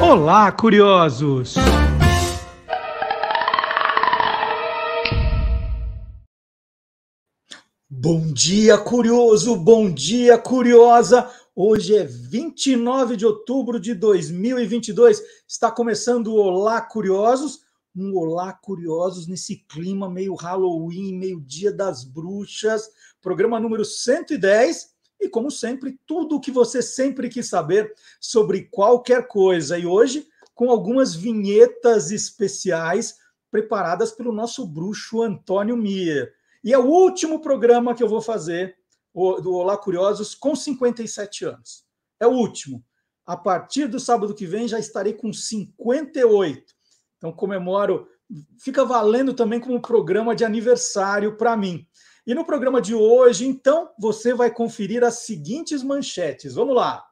Olá, curiosos! Bom dia, curioso! Bom dia, curiosa! Hoje é 29 de outubro de 2022. Está começando o Olá, Curiosos. Um Olá, Curiosos nesse clima meio Halloween, meio Dia das Bruxas. Programa número 110. E, como sempre, tudo o que você sempre quis saber sobre qualquer coisa. E hoje, com algumas vinhetas especiais preparadas pelo nosso bruxo Antônio Mier. E é o último programa que eu vou fazer do Olá Curiosos com 57 anos. É o último. A partir do sábado que vem já estarei com 58. Então comemoro, fica valendo também como programa de aniversário para mim. E no programa de hoje, então, você vai conferir as seguintes manchetes. Vamos lá.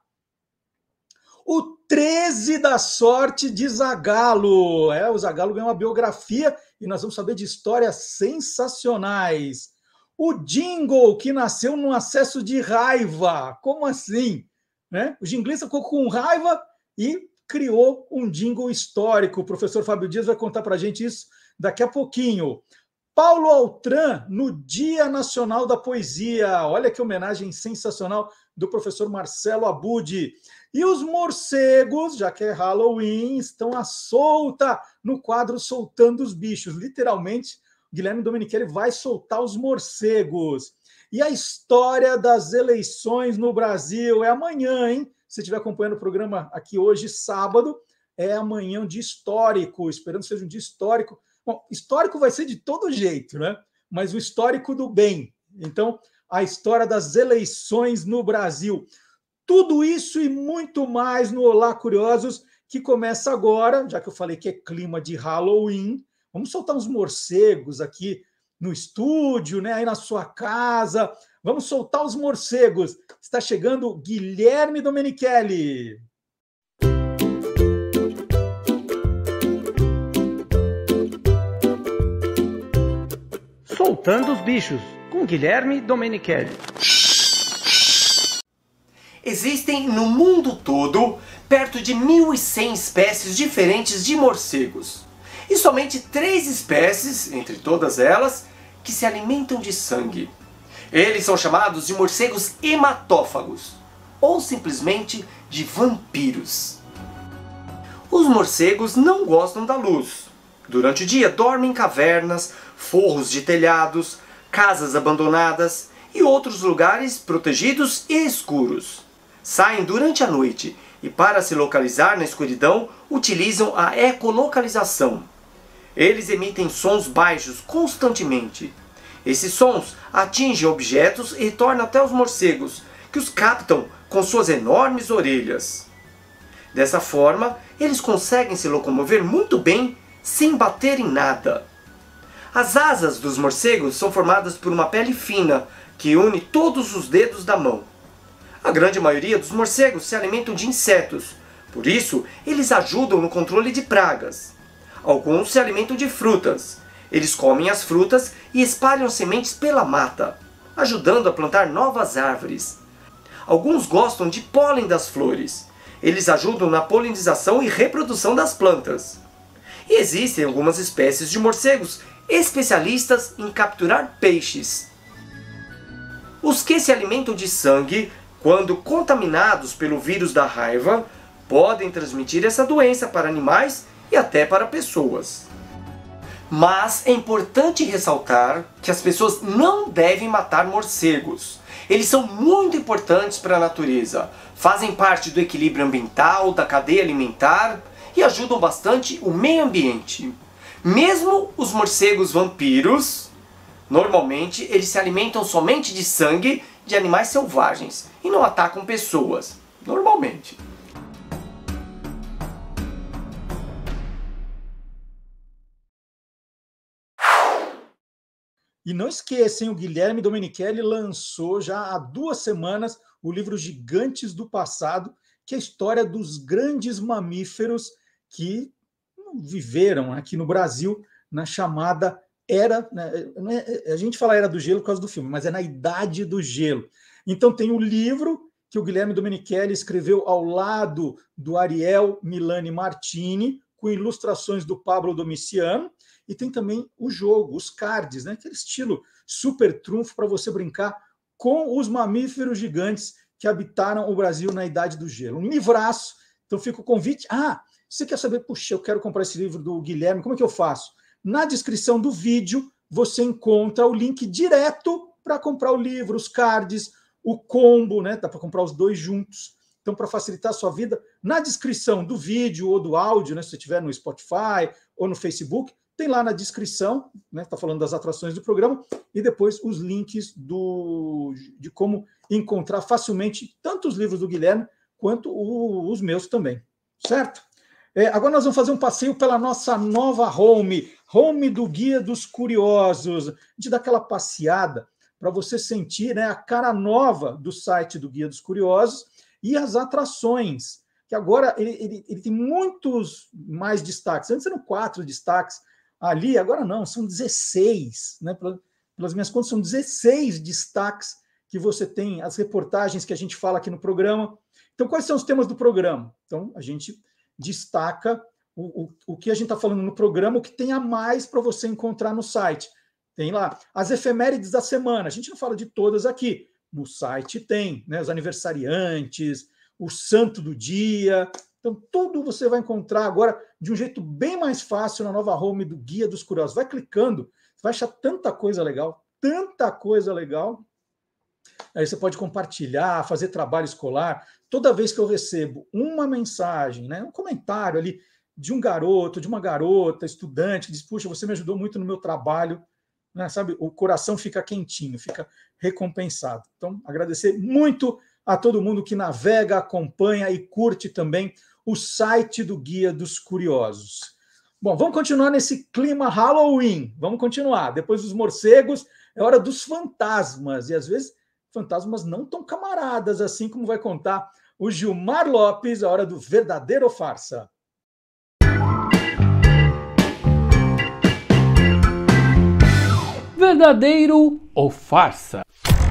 O 13 da sorte de Zagallo. O Zagallo ganhou uma biografia e nós vamos saber de histórias sensacionais. O jingle que nasceu num acesso de raiva. Como assim? O jinglista ficou com raiva e criou um jingle histórico. O professor Fábio Dias vai contar para a gente isso daqui a pouquinho. Paulo Altran, no Dia Nacional da Poesia. Olha que homenagem sensacional do professor Marcelo Abud. E os morcegos, já que é Halloween, estão à solta no quadro Soltando os Bichos. Literalmente, o Guilherme Domenichelli vai soltar os morcegos. E a história das eleições no Brasil é amanhã, hein? Se estiver acompanhando o programa aqui hoje, sábado, é amanhã um dia histórico. Esperando que seja um dia histórico. Bom, histórico vai ser de todo jeito, né? Mas o histórico do bem. Então, a história das eleições no Brasil. Tudo isso e muito mais no Olá Curiosos, que começa agora, já que eu falei que é clima de Halloween. Vamos soltar uns morcegos aqui no estúdio, né? Aí na sua casa. Vamos soltar os morcegos. Está chegando Guilherme Domenichelli. Soltando os Bichos, com Guilherme Domenichelli. Existem no mundo todo perto de 1.100 espécies diferentes de morcegos. E somente 3 espécies, entre todas elas, que se alimentam de sangue. Eles são chamados de morcegos hematófagos, ou simplesmente de vampiros. Os morcegos não gostam da luz. Durante o dia dormem em cavernas, forros de telhados, casas abandonadas e outros lugares protegidos e escuros. Saem durante a noite e, para se localizar na escuridão, utilizam a ecolocalização. Eles emitem sons baixos constantemente. Esses sons atingem objetos e retornam até os morcegos, que os captam com suas enormes orelhas. Dessa forma, eles conseguem se locomover muito bem sem bater em nada. As asas dos morcegos são formadas por uma pele fina que une todos os dedos da mão. A grande maioria dos morcegos se alimentam de insetos, por isso eles ajudam no controle de pragas. Alguns se alimentam de frutas. Eles comem as frutas e espalham sementes pela mata, ajudando a plantar novas árvores. Alguns gostam de pólen das flores. Eles ajudam na polinização e reprodução das plantas. E existem algumas espécies de morcegos especialistas em capturar peixes. Os que se alimentam de sangue, quando contaminados pelo vírus da raiva, podem transmitir essa doença para animais e até para pessoas. Mas é importante ressaltar que as pessoas não devem matar morcegos. Eles são muito importantes para a natureza, fazem parte do equilíbrio ambiental, da cadeia alimentar e ajudam bastante o meio ambiente. Mesmo os morcegos vampiros, normalmente eles se alimentam somente de sangue de animais selvagens e não atacam pessoas, normalmente. E não esqueçam, o Guilherme Domenichelli lançou já há 2 semanas o livro Gigantes do Passado, que é a história dos grandes mamíferos que viveram aqui no Brasil na chamada era, né, a gente fala Era do Gelo por causa do filme, mas é na Idade do Gelo. Então tem o livro que o Guilherme Domenichelli escreveu ao lado do Ariel Milani Martini, com ilustrações do Pablo Domiciano, e tem também o jogo, os cards, né? Aquele estilo super trunfo para você brincar com os mamíferos gigantes que habitaram o Brasil na Idade do Gelo. Um livraço, então fica o convite. Você quer saber, puxa, eu quero comprar esse livro do Guilherme, como é que eu faço? Na descrição do vídeo, você encontra o link direto para comprar o livro, os cards, o combo, né? Dá para comprar os dois juntos. Então, para facilitar a sua vida, na descrição do vídeo ou do áudio, né? Se você estiver no Spotify ou no Facebook, tem lá na descrição, né? Está falando das atrações do programa, e depois os links de como encontrar facilmente tanto os livros do Guilherme quanto os meus também, certo? Agora nós vamos fazer um passeio pela nossa nova home do Guia dos Curiosos. A gente dá aquela passeada para você sentir, né, a cara nova do site do Guia dos Curiosos e as atrações, que agora ele tem muitos mais destaques. Antes eram 4 destaques ali, agora não, são 16. Né? Pelas minhas contas, são 16 destaques que você tem, as reportagens que a gente fala aqui no programa. Então, quais são os temas do programa? Então, a gente destaca o que a gente está falando no programa, o que tem a mais para você encontrar no site. Tem lá as efemérides da semana. A gente não fala de todas aqui. No site tem, né, os aniversariantes, o santo do dia. Então, tudo você vai encontrar agora de um jeito bem mais fácil na nova home do Guia dos Curiosos. Vai clicando, vai achar tanta coisa legal, tanta coisa legal. Aí você pode compartilhar, fazer trabalho escolar. Toda vez que eu recebo uma mensagem, né, um comentário ali de um garoto, de uma garota, estudante, que diz, puxa, você me ajudou muito no meu trabalho, né, sabe? O coração fica quentinho, fica recompensado. Então, agradecer muito a todo mundo que navega, acompanha e curte também o site do Guia dos Curiosos. Bom, vamos continuar nesse clima Halloween. Vamos continuar. Depois dos morcegos, é hora dos fantasmas. E às vezes, fantasmas não tão camaradas assim, como vai contar o Gilmar Lopes, a hora do verdadeiro ou farsa. Verdadeiro ou farsa?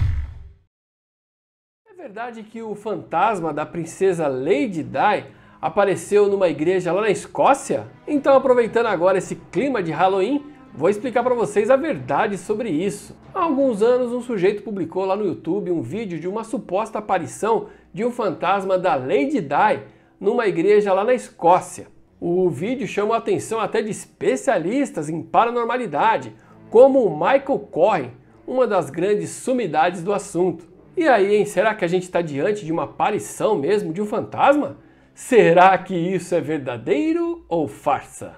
É verdade que o fantasma da princesa Lady Di apareceu numa igreja lá na Escócia? Então, aproveitando agora esse clima de Halloween, vou explicar para vocês a verdade sobre isso. Há alguns anos, um sujeito publicou lá no YouTube um vídeo de uma suposta aparição de um fantasma da Lady Di numa igreja lá na Escócia. O vídeo chamou a atenção até de especialistas em paranormalidade, como o Michael Corrin, uma das grandes sumidades do assunto. E aí, hein? Será que a gente está diante de uma aparição mesmo de um fantasma? Será que isso é verdadeiro ou farsa?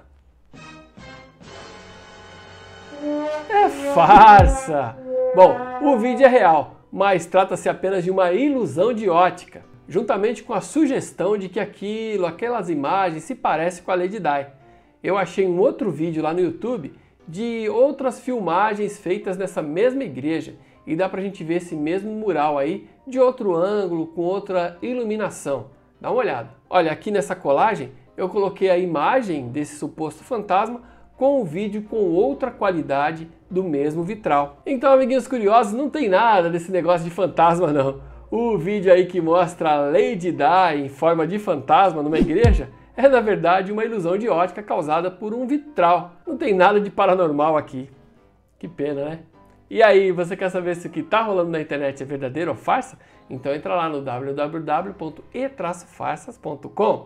É farsa! Bom, o vídeo é real, mas trata-se apenas de uma ilusão de ótica, juntamente com a sugestão de que aquelas imagens se parecem com a Lady Di. Eu achei um outro vídeo lá no YouTube de outras filmagens feitas nessa mesma igreja e dá pra gente ver esse mesmo mural aí de outro ângulo, com outra iluminação. Dá uma olhada. Olha, aqui nessa colagem eu coloquei a imagem desse suposto fantasma com o vídeo com outra qualidade do mesmo vitral. Então, amiguinhos curiosos, não tem nada desse negócio de fantasma não. O vídeo aí que mostra a Lady Di em forma de fantasma numa igreja é na verdade uma ilusão de ótica causada por um vitral. Não tem nada de paranormal aqui. Que pena, né? E aí, você quer saber se o que está rolando na internet é verdadeiro ou farsa? Então entra lá no www.e-farsas.com.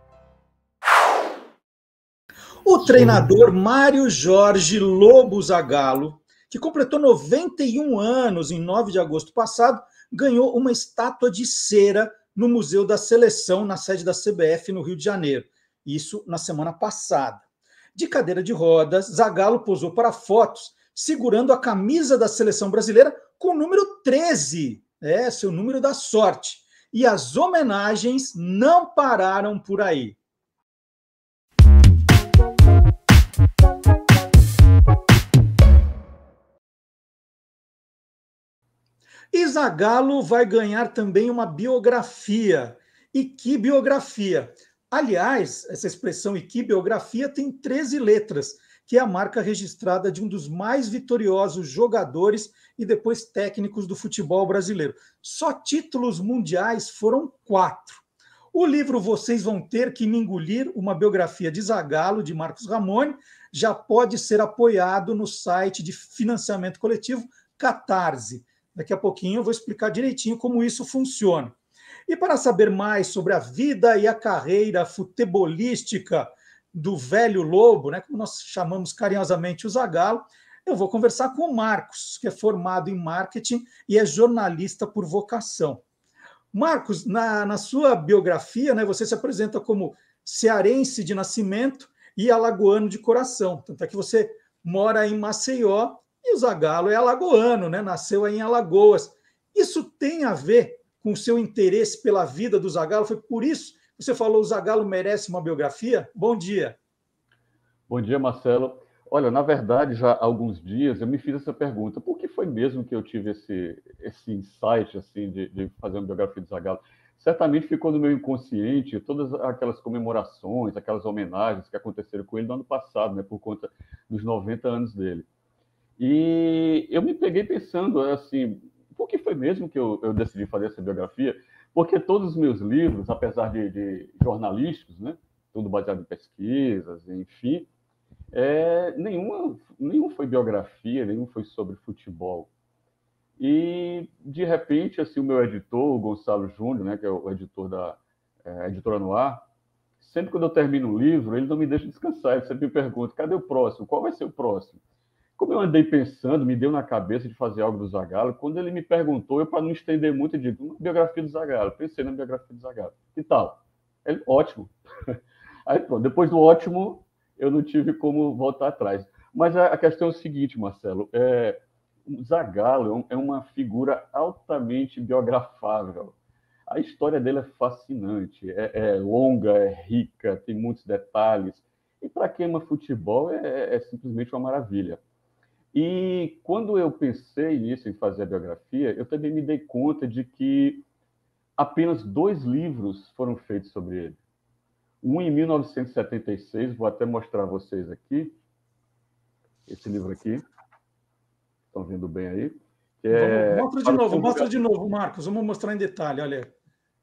O treinador Mário Jorge Lobo Zagallo, que completou 91 anos em 9 de agosto passado, ganhou uma estátua de cera no Museu da Seleção, na sede da CBF, no Rio de Janeiro. Isso na semana passada. De cadeira de rodas, Zagallo posou para fotos segurando a camisa da seleção brasileira com o número 13, seu número da sorte. E as homenagens não pararam por aí. E Zagallo vai ganhar também uma biografia. E que biografia? Aliás, essa expressão "e que biografia" tem 13 letras. que é a marca registrada de um dos mais vitoriosos jogadores e depois técnicos do futebol brasileiro. Só títulos mundiais foram 4. O livro Vocês Vão Ter Que Me Engolir, uma biografia de Zagallo, de Marcos Ramone, já pode ser apoiado no site de financiamento coletivo Catarse. Daqui a pouquinho eu vou explicar direitinho como isso funciona. E para saber mais sobre a vida e a carreira futebolística do velho Lobo, né, como nós chamamos carinhosamente o Zagallo, eu vou conversar com o Marcos, que é formado em marketing e é jornalista por vocação. Marcos, na sua biografia, né, você se apresenta como cearense de nascimento e alagoano de coração. Tanto é que você mora em Maceió e o Zagallo é alagoano, né, nasceu aí em Alagoas. Isso tem a ver com o seu interesse pela vida do Zagallo? Foi por isso que você falou que o Zagallo merece uma biografia? Bom dia. Bom dia, Marcelo. Olha, na verdade, já há alguns dias eu me fiz essa pergunta. Por que foi mesmo que eu tive esse insight assim, de fazer uma biografia do Zagallo? Certamente ficou no meu inconsciente todas aquelas comemorações, aquelas homenagens que aconteceram com ele no ano passado, né, por conta dos 90 anos dele. E eu me peguei pensando, assim, por que foi mesmo que eu decidi fazer essa biografia? Porque todos os meus livros, apesar de jornalísticos, né, tudo baseado em pesquisas, enfim, nenhum foi biografia, nenhum foi sobre futebol. E, de repente, assim, o meu editor, o Gonçalo Júnior, né, que é o editor da Editora Noir, sempre quando eu termino um livro, ele não me deixa descansar, ele sempre me pergunta, cadê o próximo? Qual vai ser o próximo? Como eu andei pensando, me deu na cabeça de fazer algo do Zagallo, quando ele me perguntou, eu, para não estender muito, eu digo, uma biografia do Zagallo. Pensei na biografia do Zagallo. Que tal? Ele, ótimo. Aí, pronto, depois do ótimo, eu não tive como voltar atrás. Mas a questão é o seguinte, Marcelo, o Zagallo é uma figura altamente biografável. A história dele é fascinante, é longa, é rica, tem muitos detalhes. E para quem ama futebol, é simplesmente uma maravilha. E quando eu pensei nisso, em fazer a biografia, eu também me dei conta de que apenas 2 livros foram feitos sobre ele. Um em 1976, vou até mostrar a vocês aqui, esse livro aqui, estão vendo bem aí. Mostra de novo, Marcos, vamos mostrar em detalhe, olha.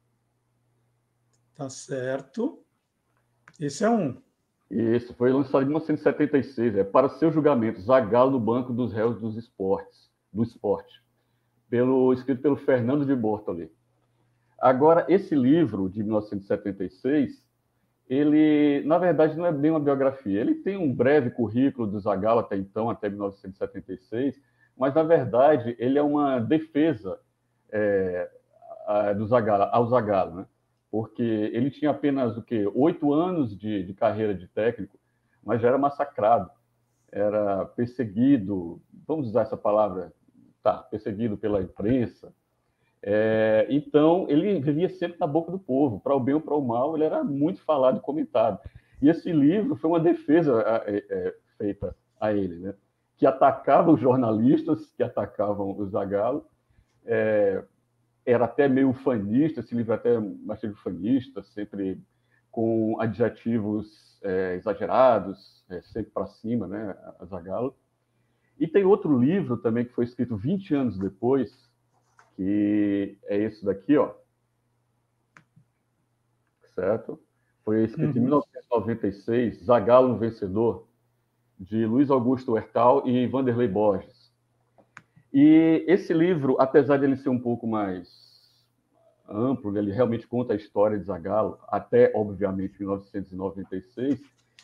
Tá certo. Esse é um. Isso, foi lançado em 1976, para seu julgamento, Zagallo no banco dos réus do esporte, escrito pelo Fernando de Bortoli. Agora, esse livro, de 1976, ele, na verdade, não é bem uma biografia. Ele tem um breve currículo do Zagallo até então, até 1976, mas, na verdade, ele é uma defesa ao Zagallo, né? Porque ele tinha apenas 8 anos de carreira de técnico, mas já era massacrado, era perseguido, vamos usar essa palavra, perseguido pela imprensa. Então, ele vivia sempre na boca do povo, para o bem ou para o mal, ele era muito falado e comentado. E esse livro foi uma defesa feita a ele, né? Que atacava os jornalistas, que atacavam o Zagallo, era até meio ufanista, esse livro é até bastante ufanista, sempre com adjetivos exagerados, sempre para cima, né, a Zagallo. E tem outro livro também que foi escrito 20 anos depois, que é esse daqui, ó. Certo? Foi escrito em 1996, Zagallo no Vencedor, de Luiz Augusto Hertal e Vanderlei Borges. E esse livro, apesar de ele ser um pouco mais amplo, ele realmente conta a história de Zagallo, até, obviamente, 1996,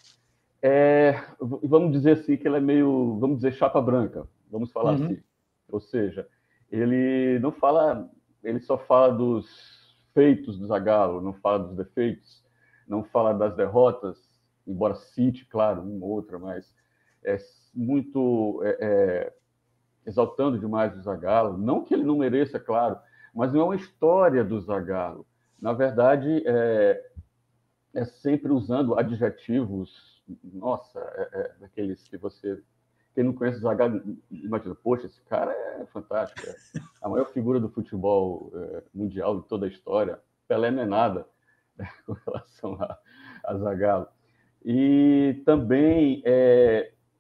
vamos dizer assim, que ele é meio, vamos dizer, chapa branca, vamos falar assim. Ou seja, ele não fala, ele só fala dos feitos do Zagallo, não fala dos defeitos, não fala das derrotas, embora cite, claro, uma ou outra, mas é muito... exaltando demais o Zagallo, não que ele não mereça, claro, mas não é uma história do Zagallo. Na verdade, é sempre usando adjetivos, nossa, daqueles que você... Quem não conhece o Zagallo, imagina, poxa, esse cara é fantástico, a maior figura do futebol mundial de toda a história. Pelé não é nada, com relação a Zagallo. E também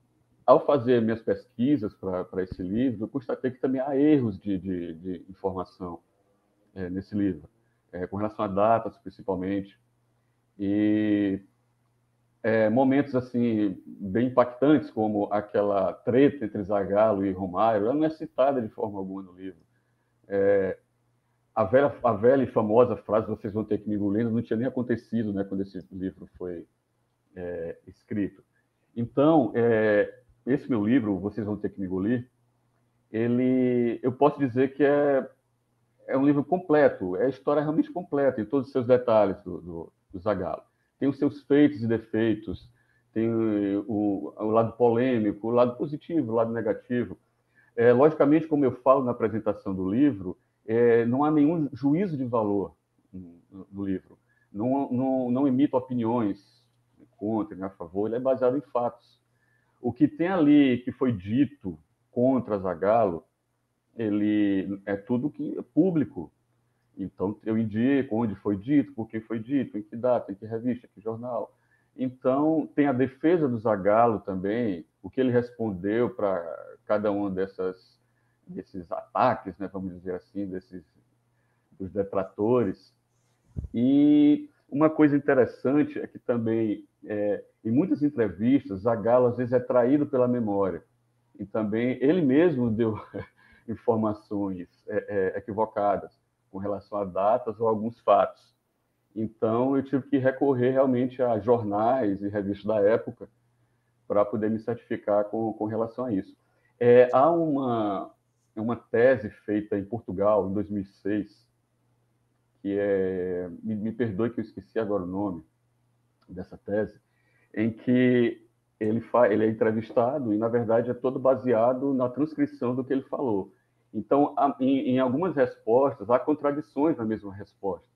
ao fazer minhas pesquisas para esse livro, eu constatei que também há erros de informação nesse livro, com relação a datas, principalmente, e momentos assim bem impactantes, como aquela treta entre Zagallo e Romário, ela não é citada de forma alguma no livro. A velha e famosa frase, vocês vão ter que me engolir, não tinha nem acontecido, né, quando esse livro foi escrito. Então, esse meu livro, Vocês Vão Ter Que Me Engolir, eu posso dizer que é um livro completo, é a história realmente completa, em todos os seus detalhes do Zagallo. Tem os seus feitos e defeitos, tem o lado polêmico, o lado positivo, o lado negativo. Logicamente, como eu falo na apresentação do livro, não há nenhum juízo de valor no livro. Não emito opiniões contra nem a favor, ele é baseado em fatos. O que tem ali que foi dito contra Zagallo, ele é tudo que é público. Então, eu indico onde foi dito, por que foi dito, em que data, em que revista, em que jornal. Então, tem a defesa do Zagallo também, o que ele respondeu para cada um desses ataques, né, vamos dizer assim, dos detratores. E uma coisa interessante é que também, em muitas entrevistas, Zagallo às vezes é traído pela memória. E também ele mesmo deu informações equivocadas com relação a datas ou alguns fatos. Então, eu tive que recorrer realmente a jornais e revistas da época para poder me certificar com relação a isso. Há uma tese feita em Portugal, em 2006, que me perdoe que eu esqueci agora o nome dessa tese, em que ele é entrevistado e, na verdade, é todo baseado na transcrição do que ele falou. Então, em algumas respostas, há contradições na mesma resposta.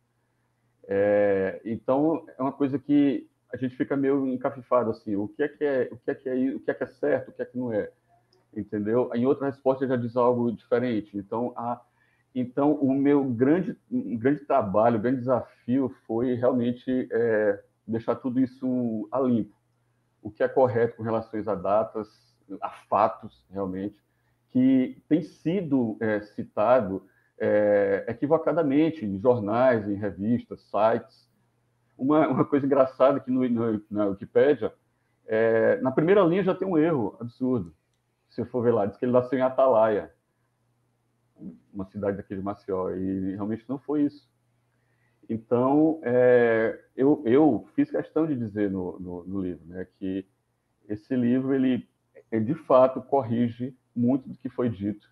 Então, é uma coisa que a gente fica meio encafifado, assim, o que é certo, o que é que não é, entendeu? Em outra resposta já diz algo diferente. Então o meu grande trabalho, o grande desafio foi realmente deixar tudo isso a limpo. O que é correto com relação a datas, a fatos, realmente, que tem sido citado equivocadamente em jornais, em revistas, sites. Uma coisa engraçada que na Wikipédia, na primeira linha já tem um erro absurdo. Se eu for ver lá, diz que ele nasceu em Atalaia, uma cidade daqui de Maceió, e realmente não foi isso. Então, eu fiz questão de dizer no livro, né, que esse livro, ele de fato corrige muito do que foi dito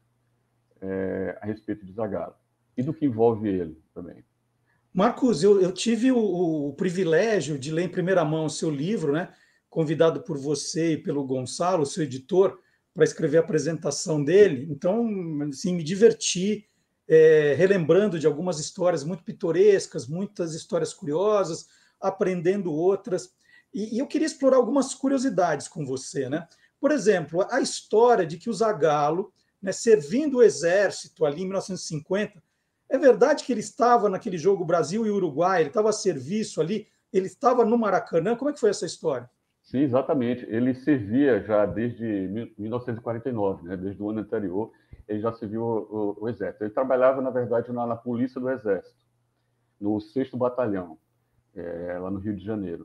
a respeito de Zagallo e do que envolve ele também. Marcos, eu tive o privilégio de ler em primeira mão o seu livro, né? Convidado por você e pelo Gonçalo, seu editor, para escrever a apresentação dele. Então, assim, me diverti relembrando de algumas histórias muito pitorescas, muitas histórias curiosas, aprendendo outras. E eu queria explorar algumas curiosidades com você, né? Por exemplo, a história de que o Zagallo, né, servindo o exército ali em 1950, é verdade que ele estava naquele jogo Brasil e Uruguai, ele estava a serviço ali, ele estava no Maracanã. Como é que foi essa história? Sim, exatamente. Ele servia já desde 1949, né? Desde o ano anterior, ele já serviu o Exército. Ele trabalhava, na verdade, na Polícia do Exército, no 6º Batalhão, lá no Rio de Janeiro.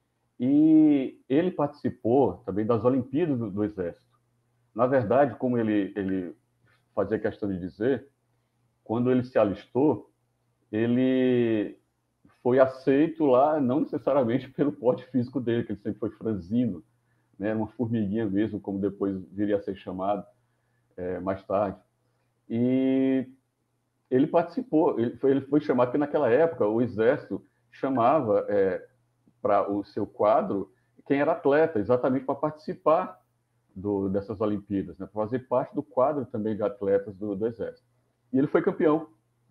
E ele participou também das Olimpíadas do Exército. Na verdade, como ele fazia questão de dizer, quando ele se alistou, ele foi aceito lá, não necessariamente pelo porte físico dele, que ele sempre foi franzino, né, uma formiguinha mesmo, como depois viria a ser chamado mais tarde. E ele participou, ele foi chamado, porque naquela época o Exército chamava para o seu quadro quem era atleta, exatamente para participar dessas Olimpíadas, né, para fazer parte do quadro também de atletas do Exército. E ele foi campeão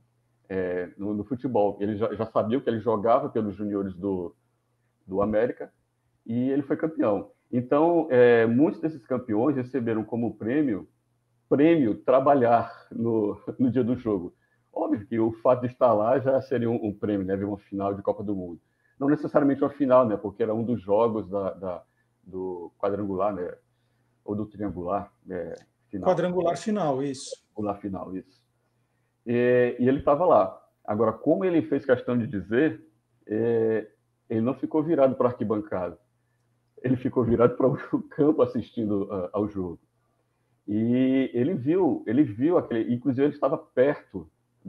no futebol. Ele já sabia que ele jogava pelos juniores do América e ele foi campeão. Então, muitos desses campeões receberam como prêmio trabalhar no dia do jogo. Óbvio que o fato de estar lá já seria um prêmio, né? Ver uma final de Copa do Mundo. Não necessariamente uma final, né? Porque era um dos jogos do quadrangular, né? ou do triangular final. Quadrangular final, isso. Quadrangular final, isso. E ele estava lá. Agora, como ele fez questão de dizer, ele não ficou virado para a arquibancada. Ele ficou virado para o campo assistindo ao jogo. E ele viu aquele... Inclusive, ele estava perto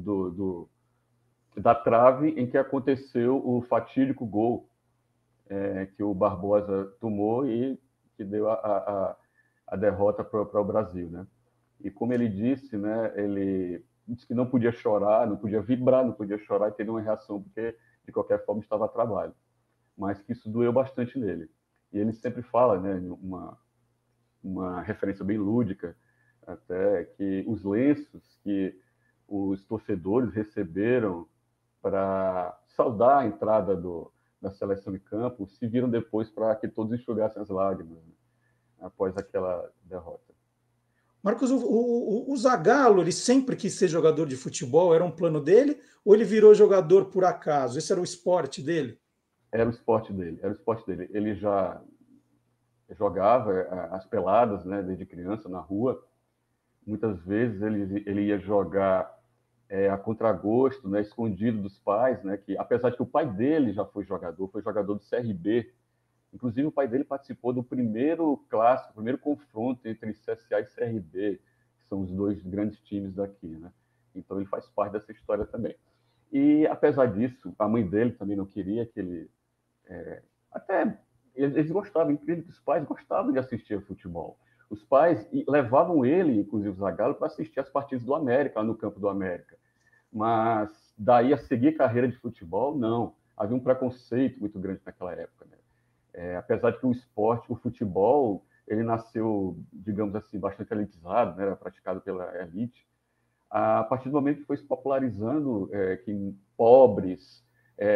da trave em que aconteceu o fatídico gol que o Barbosa tomou e que deu a derrota para o Brasil, né? E como ele disse, né, ele disse que não podia chorar, não podia vibrar, não podia chorar e ter uma reação, porque de qualquer forma estava a trabalho. Mas que isso doeu bastante nele. E ele sempre fala, né, uma referência bem lúdica, até, que os lenços que os torcedores receberam para saudar a entrada da seleção em campo se viram depois para que todos enxugassem as lágrimas, né, após aquela derrota. Marcos, o Zagallo, ele sempre quis ser jogador de futebol, era um plano dele, ou ele virou jogador por acaso? Esse era o esporte dele? Era o esporte dele. Ele já jogava as peladas, né, desde criança, na rua. Muitas vezes ele ia jogar a contragosto, né, escondido dos pais, né, que apesar de que o pai dele já foi jogador do CRB. Inclusive, o pai dele participou do primeiro clássico, o primeiro confronto entre CSA e CRB, que são os dois grandes times daqui, né? Então, ele faz parte dessa história também. E, apesar disso, a mãe dele também não queria que ele... Até eles gostavam, incrível que os pais gostavam de assistir futebol. Os pais levavam ele, inclusive o Zagallo, para assistir as partidas do América, lá no campo do América. Mas daí a seguir carreira de futebol, não. Havia um preconceito muito grande naquela época, né? Apesar de que o futebol, ele nasceu, digamos assim, bastante elitizado, né? Era praticado pela elite. A partir do momento que foi se popularizando, que pobres,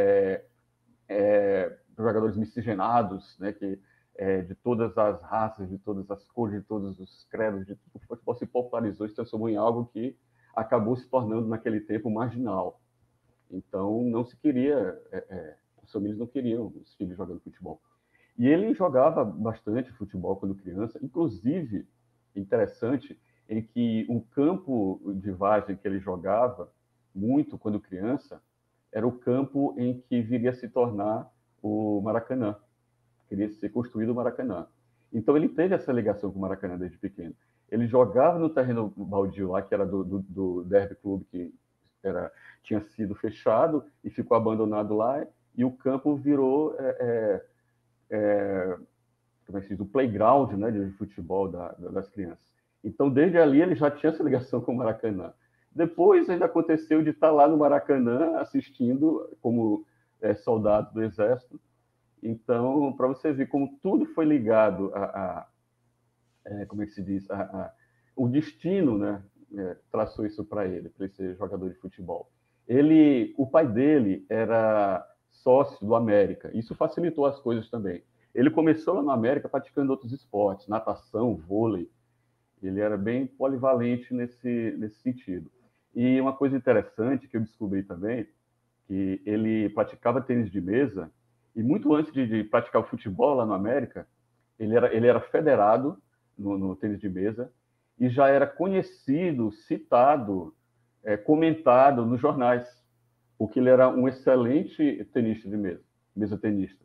jogadores miscigenados, né? Que de todas as raças, de todas as cores, de todos os credos, o futebol se popularizou e se transformou em algo que acabou se tornando, naquele tempo, marginal. Então, não se queria, as famílias não queriam os filhos jogando futebol. E ele jogava bastante futebol quando criança, inclusive, interessante, em que um campo de várzea que ele jogava muito quando criança era o campo em que viria a se tornar o Maracanã. Queria ser construído o Maracanã. Então, ele teve essa ligação com o Maracanã desde pequeno. Ele jogava no terreno baldio lá, que era do Derby Clube, que tinha sido fechado e ficou abandonado lá, e o campo virou como é que se diz, o playground, né, de futebol das crianças. Então, desde ali, ele já tinha essa ligação com o Maracanã. Depois, ainda aconteceu de estar lá no Maracanã assistindo como soldado do Exército. Então, para você ver como tudo foi ligado como é que se diz, o destino, né, traçou isso para ele ser jogador de futebol. O pai dele era sócio do América. Isso facilitou as coisas também. Ele começou lá no América praticando outros esportes, natação, vôlei. Ele era bem polivalente nesse sentido. E uma coisa interessante que eu descobri também, que ele praticava tênis de mesa, e muito antes de praticar o futebol lá no América, ele era federado no tênis de mesa, e já era conhecido, citado, comentado nos jornais, porque ele era um excelente tenista de mesa tenista.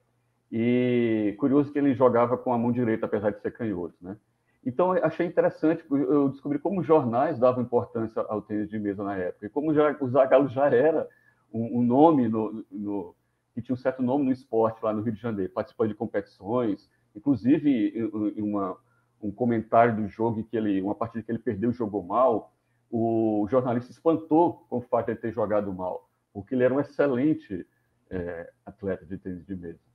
E curioso que ele jogava com a mão direita, apesar de ser canhoto, né? Então, eu achei interessante, eu descobri como os jornais davam importância ao tênis de mesa na época, e como o Zagallo já era um nome que tinha um certo nome no esporte lá no Rio de Janeiro, participou de competições, inclusive um comentário do jogo, uma partida que ele perdeu e jogou mal, o jornalista espantou com o fato de ele ter jogado mal, porque ele era um excelente atleta de tênis de mesa.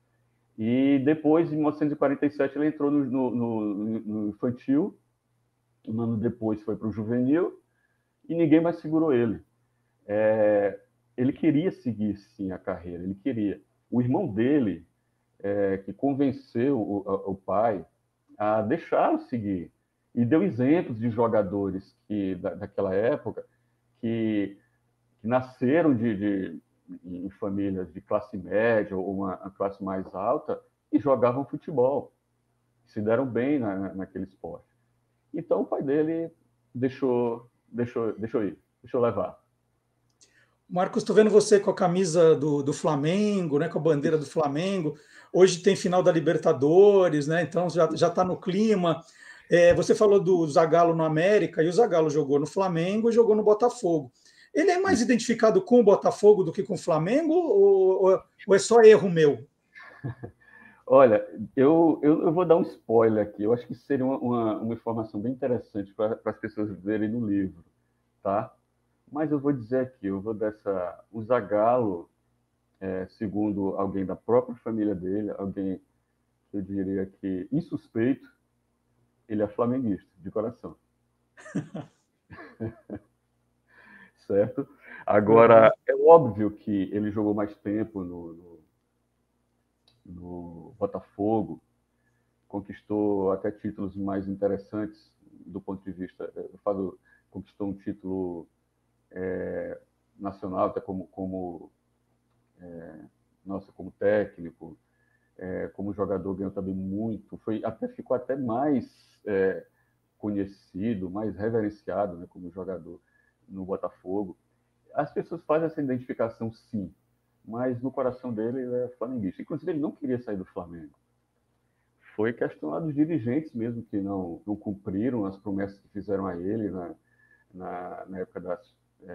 E depois, em 1947, ele entrou no infantil, um ano depois foi para o juvenil, e ninguém mais segurou ele. Ele queria seguir, sim, a carreira, ele queria. O irmão dele, que convenceu o pai a deixá-lo seguir, e deu exemplos de jogadores daquela época que nasceram em famílias de classe média ou uma classe mais alta e jogavam futebol. que se deram bem naquele esporte. Então o pai dele deixou ir, deixou levar. Marcos, estou vendo você com a camisa do Flamengo, né, com a bandeira do Flamengo. Hoje tem final da Libertadores, né? Então já está no clima. Você falou do Zagallo no América, e o Zagallo jogou no Flamengo e jogou no Botafogo. Ele é mais identificado com o Botafogo do que com o Flamengo, ou é só erro meu? Olha, eu vou dar um spoiler aqui. Eu acho que seria uma informação bem interessante para as pessoas verem no livro, tá? Mas eu vou dizer aqui, o Zagallo, segundo alguém da própria família dele, alguém que eu diria que insuspeito, ele é flamenguista, de coração. Certo? Agora, é óbvio que ele jogou mais tempo no Botafogo, conquistou até títulos mais interessantes do ponto de vista... conquistou um título nacional, até como técnico, como jogador ganhou também muito, ficou até mais conhecido, mais reverenciado, né, como jogador no Botafogo. As pessoas fazem essa identificação, sim, mas no coração dele ele é flamenguista. Inclusive, ele não queria sair do Flamengo. Foi questão dos dirigentes mesmo, que não cumpriram as promessas que fizeram a ele na época das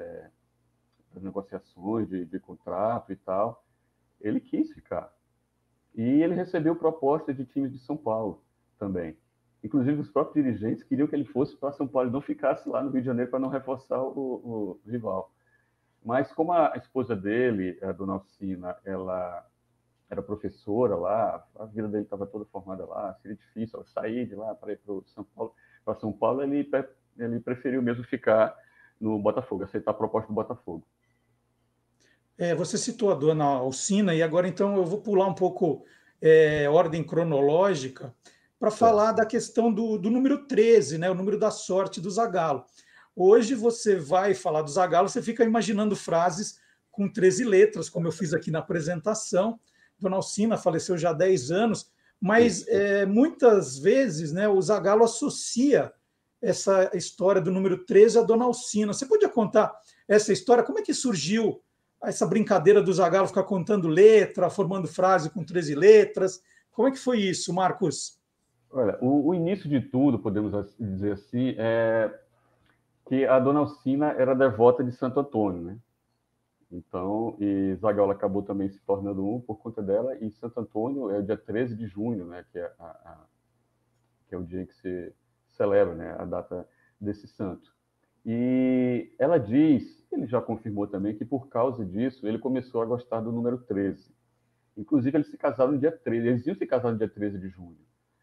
negociações de contrato e tal. Ele quis ficar. E ele recebeu proposta de times de São Paulo também. Inclusive, os próprios dirigentes queriam que ele fosse para São Paulo e não ficasse lá no Rio de Janeiro para não reforçar o rival. Mas como a esposa dele, a dona Alcina, ela era professora lá, a vida dele estava toda formada lá, seria difícil ela sair de lá para ir para São Paulo, ele preferiu mesmo ficar no Botafogo, aceitar a proposta do Botafogo. Você citou a dona Alcina, e agora então eu vou pular um pouco ordem cronológica para falar da questão do número 13, né, o número da sorte do Zagallo. Hoje você vai falar do Zagallo, você fica imaginando frases com 13 letras, como eu fiz aqui na apresentação. Dona Alcina faleceu já há 10 anos, mas muitas vezes, né, o Zagallo associa essa história do número 13 à Dona Alcina. Você podia contar essa história? Como é que surgiu essa brincadeira do Zagallo ficar contando letra, formando frase com 13 letras? Como é que foi isso, Marcos? Olha, o início de tudo, podemos dizer assim, é que a Dona Alcina era devota de Santo Antônio, né? Então, e Zagallo acabou também se tornando um por conta dela, e Santo Antônio é o dia 13 de junho, né? Que é o dia em que se celebra, né? A data desse santo. E ela diz, ele já confirmou também, que por causa disso ele começou a gostar do número 13. Inclusive, eles se casaram no dia 13, eles iam se casar no dia 13 de junho,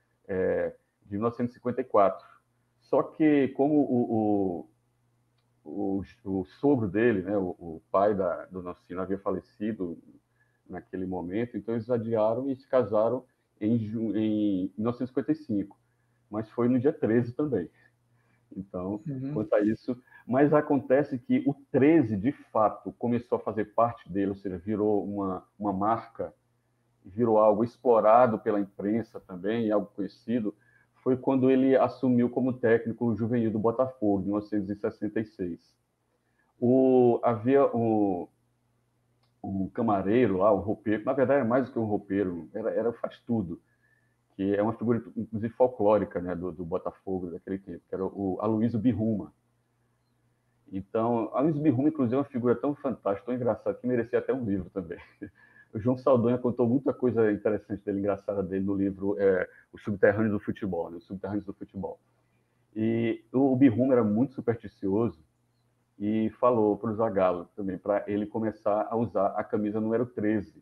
de 1954. Só que, como o sogro dele, né, o pai da Dona Alcina, havia falecido naquele momento, então eles adiaram e se casaram em 1955. Mas foi no dia 13 também. Então, quanto a isso... Mas acontece que o 13, de fato, começou a fazer parte dele, ou seja, virou uma marca, virou algo explorado pela imprensa também, algo conhecido, foi quando ele assumiu como técnico juvenil do Botafogo, em 1966. Havia um camareiro lá, um roupeiro, na verdade era mais do que um roupeiro, era faz tudo, que é uma figura, inclusive, folclórica, né, do Botafogo daquele tempo, que era o Aloysio Birruma. Então, Aloysio Birruma, inclusive, é uma figura tão fantástica, tão engraçada, que merecia até um livro também. O João Saldanha contou muita coisa interessante dele, engraçada dele, no livro Os Subterrâneos do Futebol, né? Os Subterrâneos do Futebol. E o Birruma era muito supersticioso e falou para o Zagallo também, para ele começar a usar a camisa número 13,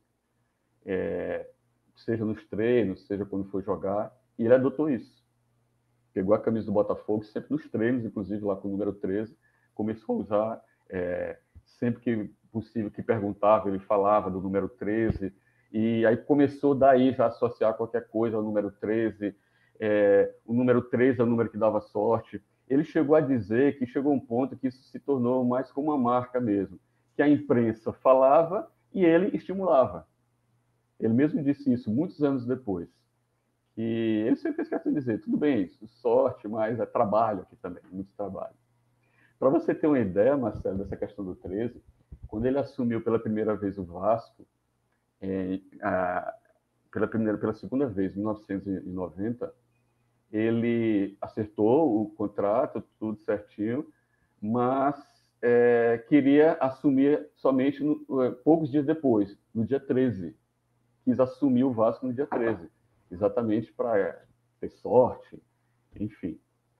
seja nos treinos, seja quando for jogar, e ele adotou isso. Pegou a camisa do Botafogo, sempre nos treinos, inclusive lá com o número 13, começou a usar, sempre que possível, que perguntava, ele falava do número 13, e aí começou daí já a associar qualquer coisa ao número 13, o número 13 é o número que dava sorte. Ele chegou a dizer que chegou um ponto que isso se tornou mais como uma marca mesmo, que a imprensa falava e ele estimulava. Ele mesmo disse isso muitos anos depois, E ele sempre fez questão de dizer, tudo bem, sorte, mas é trabalho aqui também, muito trabalho. Para você ter uma ideia, Marcelo, dessa questão do 13, quando ele assumiu pela primeira vez o Vasco, pela segunda vez, em 1990, ele acertou o contrato, tudo certinho, mas queria assumir somente poucos dias depois, no dia 13. Quis assumir o Vasco no dia 13, exatamente para ter sorte, enfim.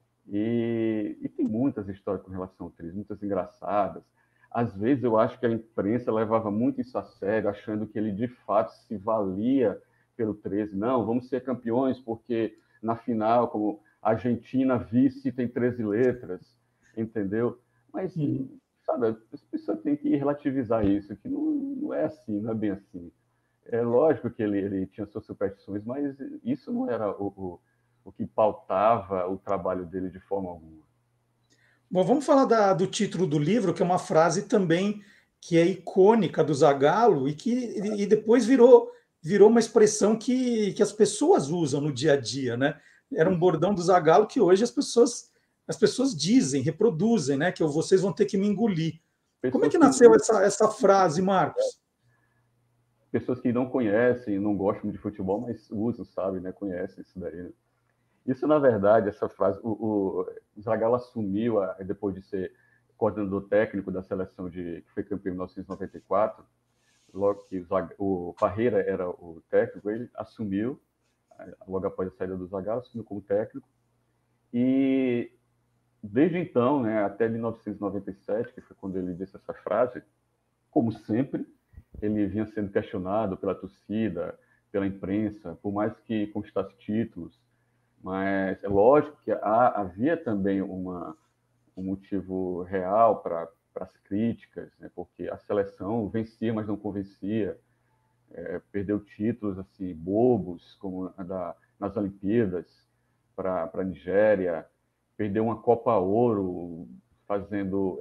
E tem muitas histórias com relação ao 13, muitas engraçadas. Às vezes eu acho que a imprensa levava muito isso a sério, achando que ele de fato se valia pelo 13. Não, vamos ser campeões porque na final, como a Argentina vice tem 13 letras, entendeu? Mas, sabe, as pessoas têm que relativizar isso, que não é assim, não é bem assim. É lógico que ele tinha suas superstições, mas isso não era o que pautava o trabalho dele de forma alguma. Bom, vamos falar do título do livro, que é uma frase também que é icônica do Zagallo e depois virou uma expressão que as pessoas usam no dia a dia, né? Era um bordão do Zagallo que hoje as pessoas dizem, reproduzem, né? Que vocês vão ter que me engolir. Como é que nasceu essa frase, Marcos? Pessoas que não conhecem, não gostam de futebol, mas usam, sabe, né? Conhecem isso daí. Né? Isso, na verdade, essa frase, o Zagallo assumiu, depois de ser coordenador técnico da seleção que foi campeão em 1994, logo que o Parreira era o técnico, ele assumiu, logo após a saída do Zagallo, assumiu como técnico, e desde então, né, até 1997, que foi quando ele disse essa frase, como sempre, ele vinha sendo questionado pela torcida, pela imprensa, por mais que conquistasse títulos, mas é lógico que havia também um motivo real para as críticas, né? Porque a seleção vencia, mas não convencia, perdeu títulos assim bobos, como nas Olimpíadas para a Nigéria, perdeu uma Copa Ouro fazendo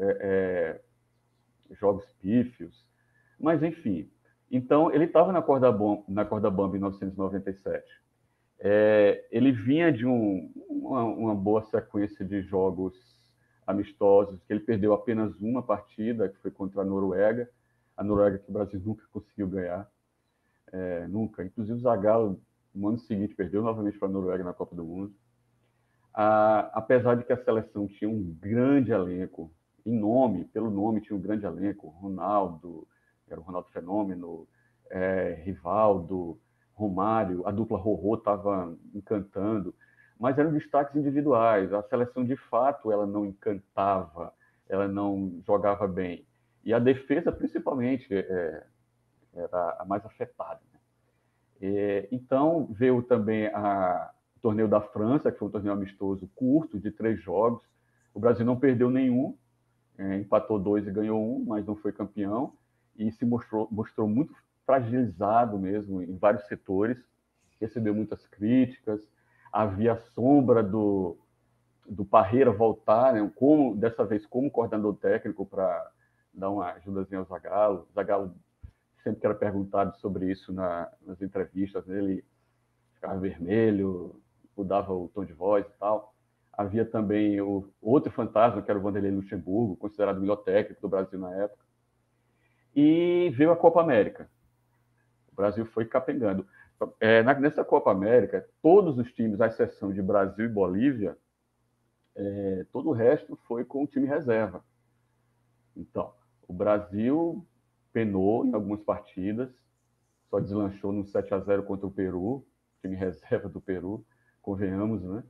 jogos pífios, mas enfim. Então ele estava na corda bamba em 1997. Ele vinha de uma boa sequência de jogos amistosos, que ele perdeu apenas uma partida, que foi contra a Noruega que o Brasil nunca conseguiu ganhar, nunca. Inclusive o Zagallo, no ano seguinte, perdeu novamente para a Noruega na Copa do Mundo. Apesar de que a seleção tinha um grande elenco, pelo nome tinha um grande elenco, Ronaldo, era o Ronaldo Fenômeno, Rivaldo, Romário, a dupla Rorrô estava encantando, mas eram destaques individuais. A seleção, de fato, ela não encantava, ela não jogava bem. E a defesa, principalmente, era a mais afetada. Né? Então, veio também o Torneio da França, que foi um torneio amistoso curto, de 3 jogos. O Brasil não perdeu nenhum, empatou 2 e ganhou 1, mas não foi campeão, e se mostrou muito fragilizado mesmo em vários setores, recebeu muitas críticas, havia a sombra do Parreira voltar, né, dessa vez como coordenador técnico para dar uma ajudazinha ao Zagallo. O Zagallo, sempre que era perguntado sobre isso nas entrevistas, ele ficava vermelho, mudava o tom de voz e tal. Havia também o outro fantasma, que era o Vanderlei Luxemburgo, considerado o melhor técnico do Brasil na época. E veio a Copa América. O Brasil foi capengando. Nessa Copa América, todos os times, à exceção de Brasil e Bolívia, todo o resto foi com o time reserva. Então, o Brasil penou em algumas partidas, só deslanchou no 7-0 contra o Peru, time reserva do Peru, convenhamos, né?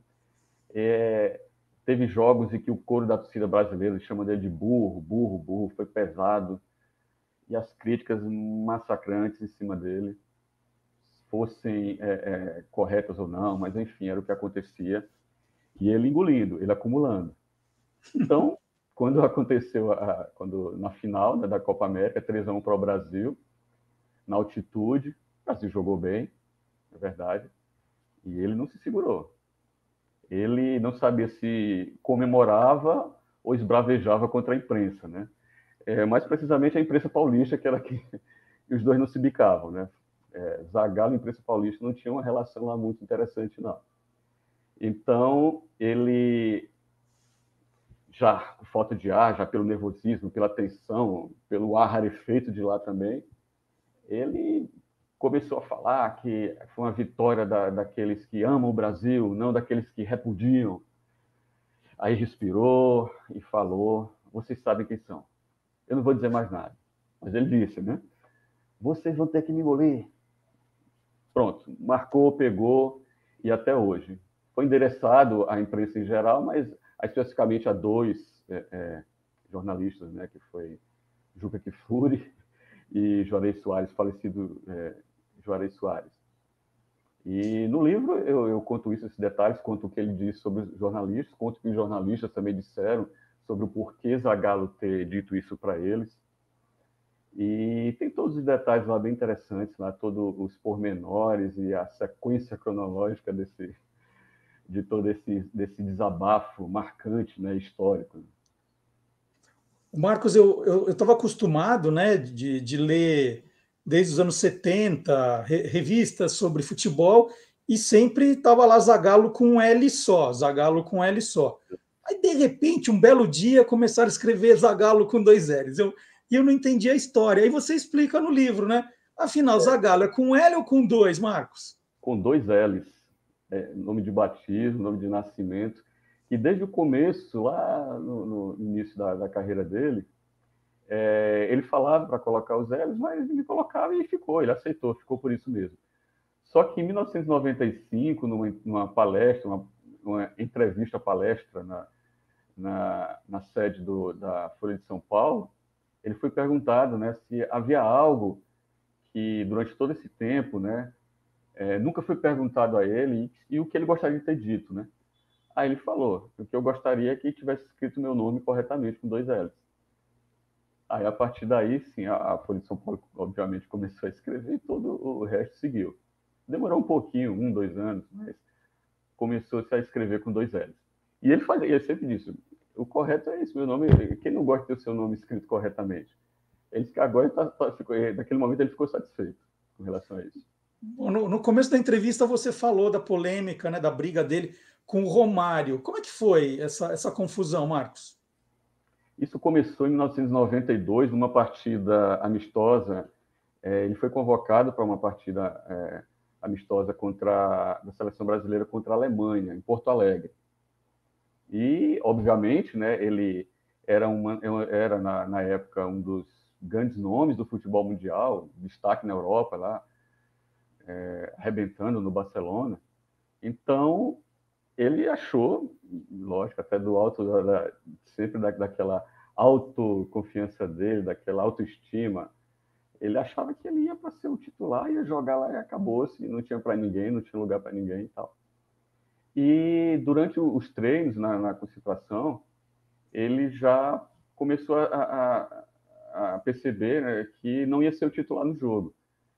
Teve jogos em que o coro da torcida brasileira chama dele de burro, foi pesado, e as críticas massacrantes em cima dele, fossem corretas ou não, mas enfim, era o que acontecia, e ele engolindo, ele acumulando. Então, quando aconteceu, na final, né, da Copa América, 3-1 para o Brasil, na altitude, o Brasil jogou bem, é verdade, e ele não se segurou. Ele não sabia se comemorava ou esbravejava contra a imprensa, né? Mais precisamente a imprensa paulista, que era que os dois não se bicavam, né? Zagallo e imprensa paulista não tinha uma relação lá muito interessante, não. Então, ele, já com falta de ar, já pelo nervosismo, pela tensão, pelo ar rarefeito de lá também, ele começou a falar que foi uma vitória daqueles que amam o Brasil, não daqueles que repudiam. Aí respirou e falou: vocês sabem quem são. Eu não vou dizer mais nada. Mas ele disse, né? Vocês vão ter que me engolir. Pronto, marcou, pegou, e até hoje. Foi endereçado à imprensa em geral, mas especificamente a dois jornalistas, né? Que foi Juca Kfouri e Juarez Soares, falecido Juarez Soares. E no livro eu conto isso, esses detalhes, conto o que ele disse sobre os jornalistas, conto o que os jornalistas também disseram sobre o porquê Zagallo ter dito isso para eles. E tem todos os detalhes lá bem interessantes, lá todos os pormenores e a sequência cronológica de todo esse desabafo marcante, né, histórico. Marcos, eu estava acostumado, né, de ler desde os anos 70 revistas sobre futebol e sempre estava lá Zagallo com um L só, Zagallo com L só. Aí, de repente, um belo dia, começaram a escrever Zagallo com dois L's. E eu não entendi a história. Aí você explica no livro, né? Afinal, Zagallo é com L ou com dois, Marcos? Com dois L's. Nome de batismo, nome de nascimento. E desde o começo, lá no início da carreira dele, ele falava para colocar os L's, mas ele colocava e ficou, ele aceitou, ficou por isso mesmo. Só que em 1995, numa palestra, uma entrevista-palestra na sede da Folha de São Paulo, ele foi perguntado, né, se havia algo que, durante todo esse tempo, né, nunca foi perguntado a ele e o que ele gostaria de ter dito, né? Aí ele falou: o que eu gostaria é que tivesse escrito meu nome corretamente, com dois L's. Aí, a partir daí, sim, a Folha de São Paulo, obviamente, começou a escrever e todo o resto seguiu. Demorou um pouquinho, 2 anos, mas começou-se a escrever com dois L's. E ele sempre disse: o correto é isso, meu nome. Quem não gosta de ter o seu nome escrito corretamente? Ele disse que agora, naquele momento, ele ficou satisfeito com relação a isso. No começo da entrevista, você falou da polêmica, né, da briga dele com o Romário. Como é que foi essa confusão, Marcos? Isso começou em 1992, numa partida amistosa. Ele foi convocado para uma partida amistosa da seleção brasileira contra a Alemanha, em Porto Alegre. E, obviamente, né, ele era na época um dos grandes nomes do futebol mundial, destaque na Europa, lá, arrebentando no Barcelona. Então, ele achou, lógico, até do alto, sempre daquela autoconfiança dele, daquela autoestima, ele achava que ele ia para ser o titular, ia jogar lá e acabou-se, não tinha para ninguém, não tinha lugar para ninguém e tal. E durante os treinos, na concentração, ele já começou a perceber, né, que não ia ser o titular no jogo.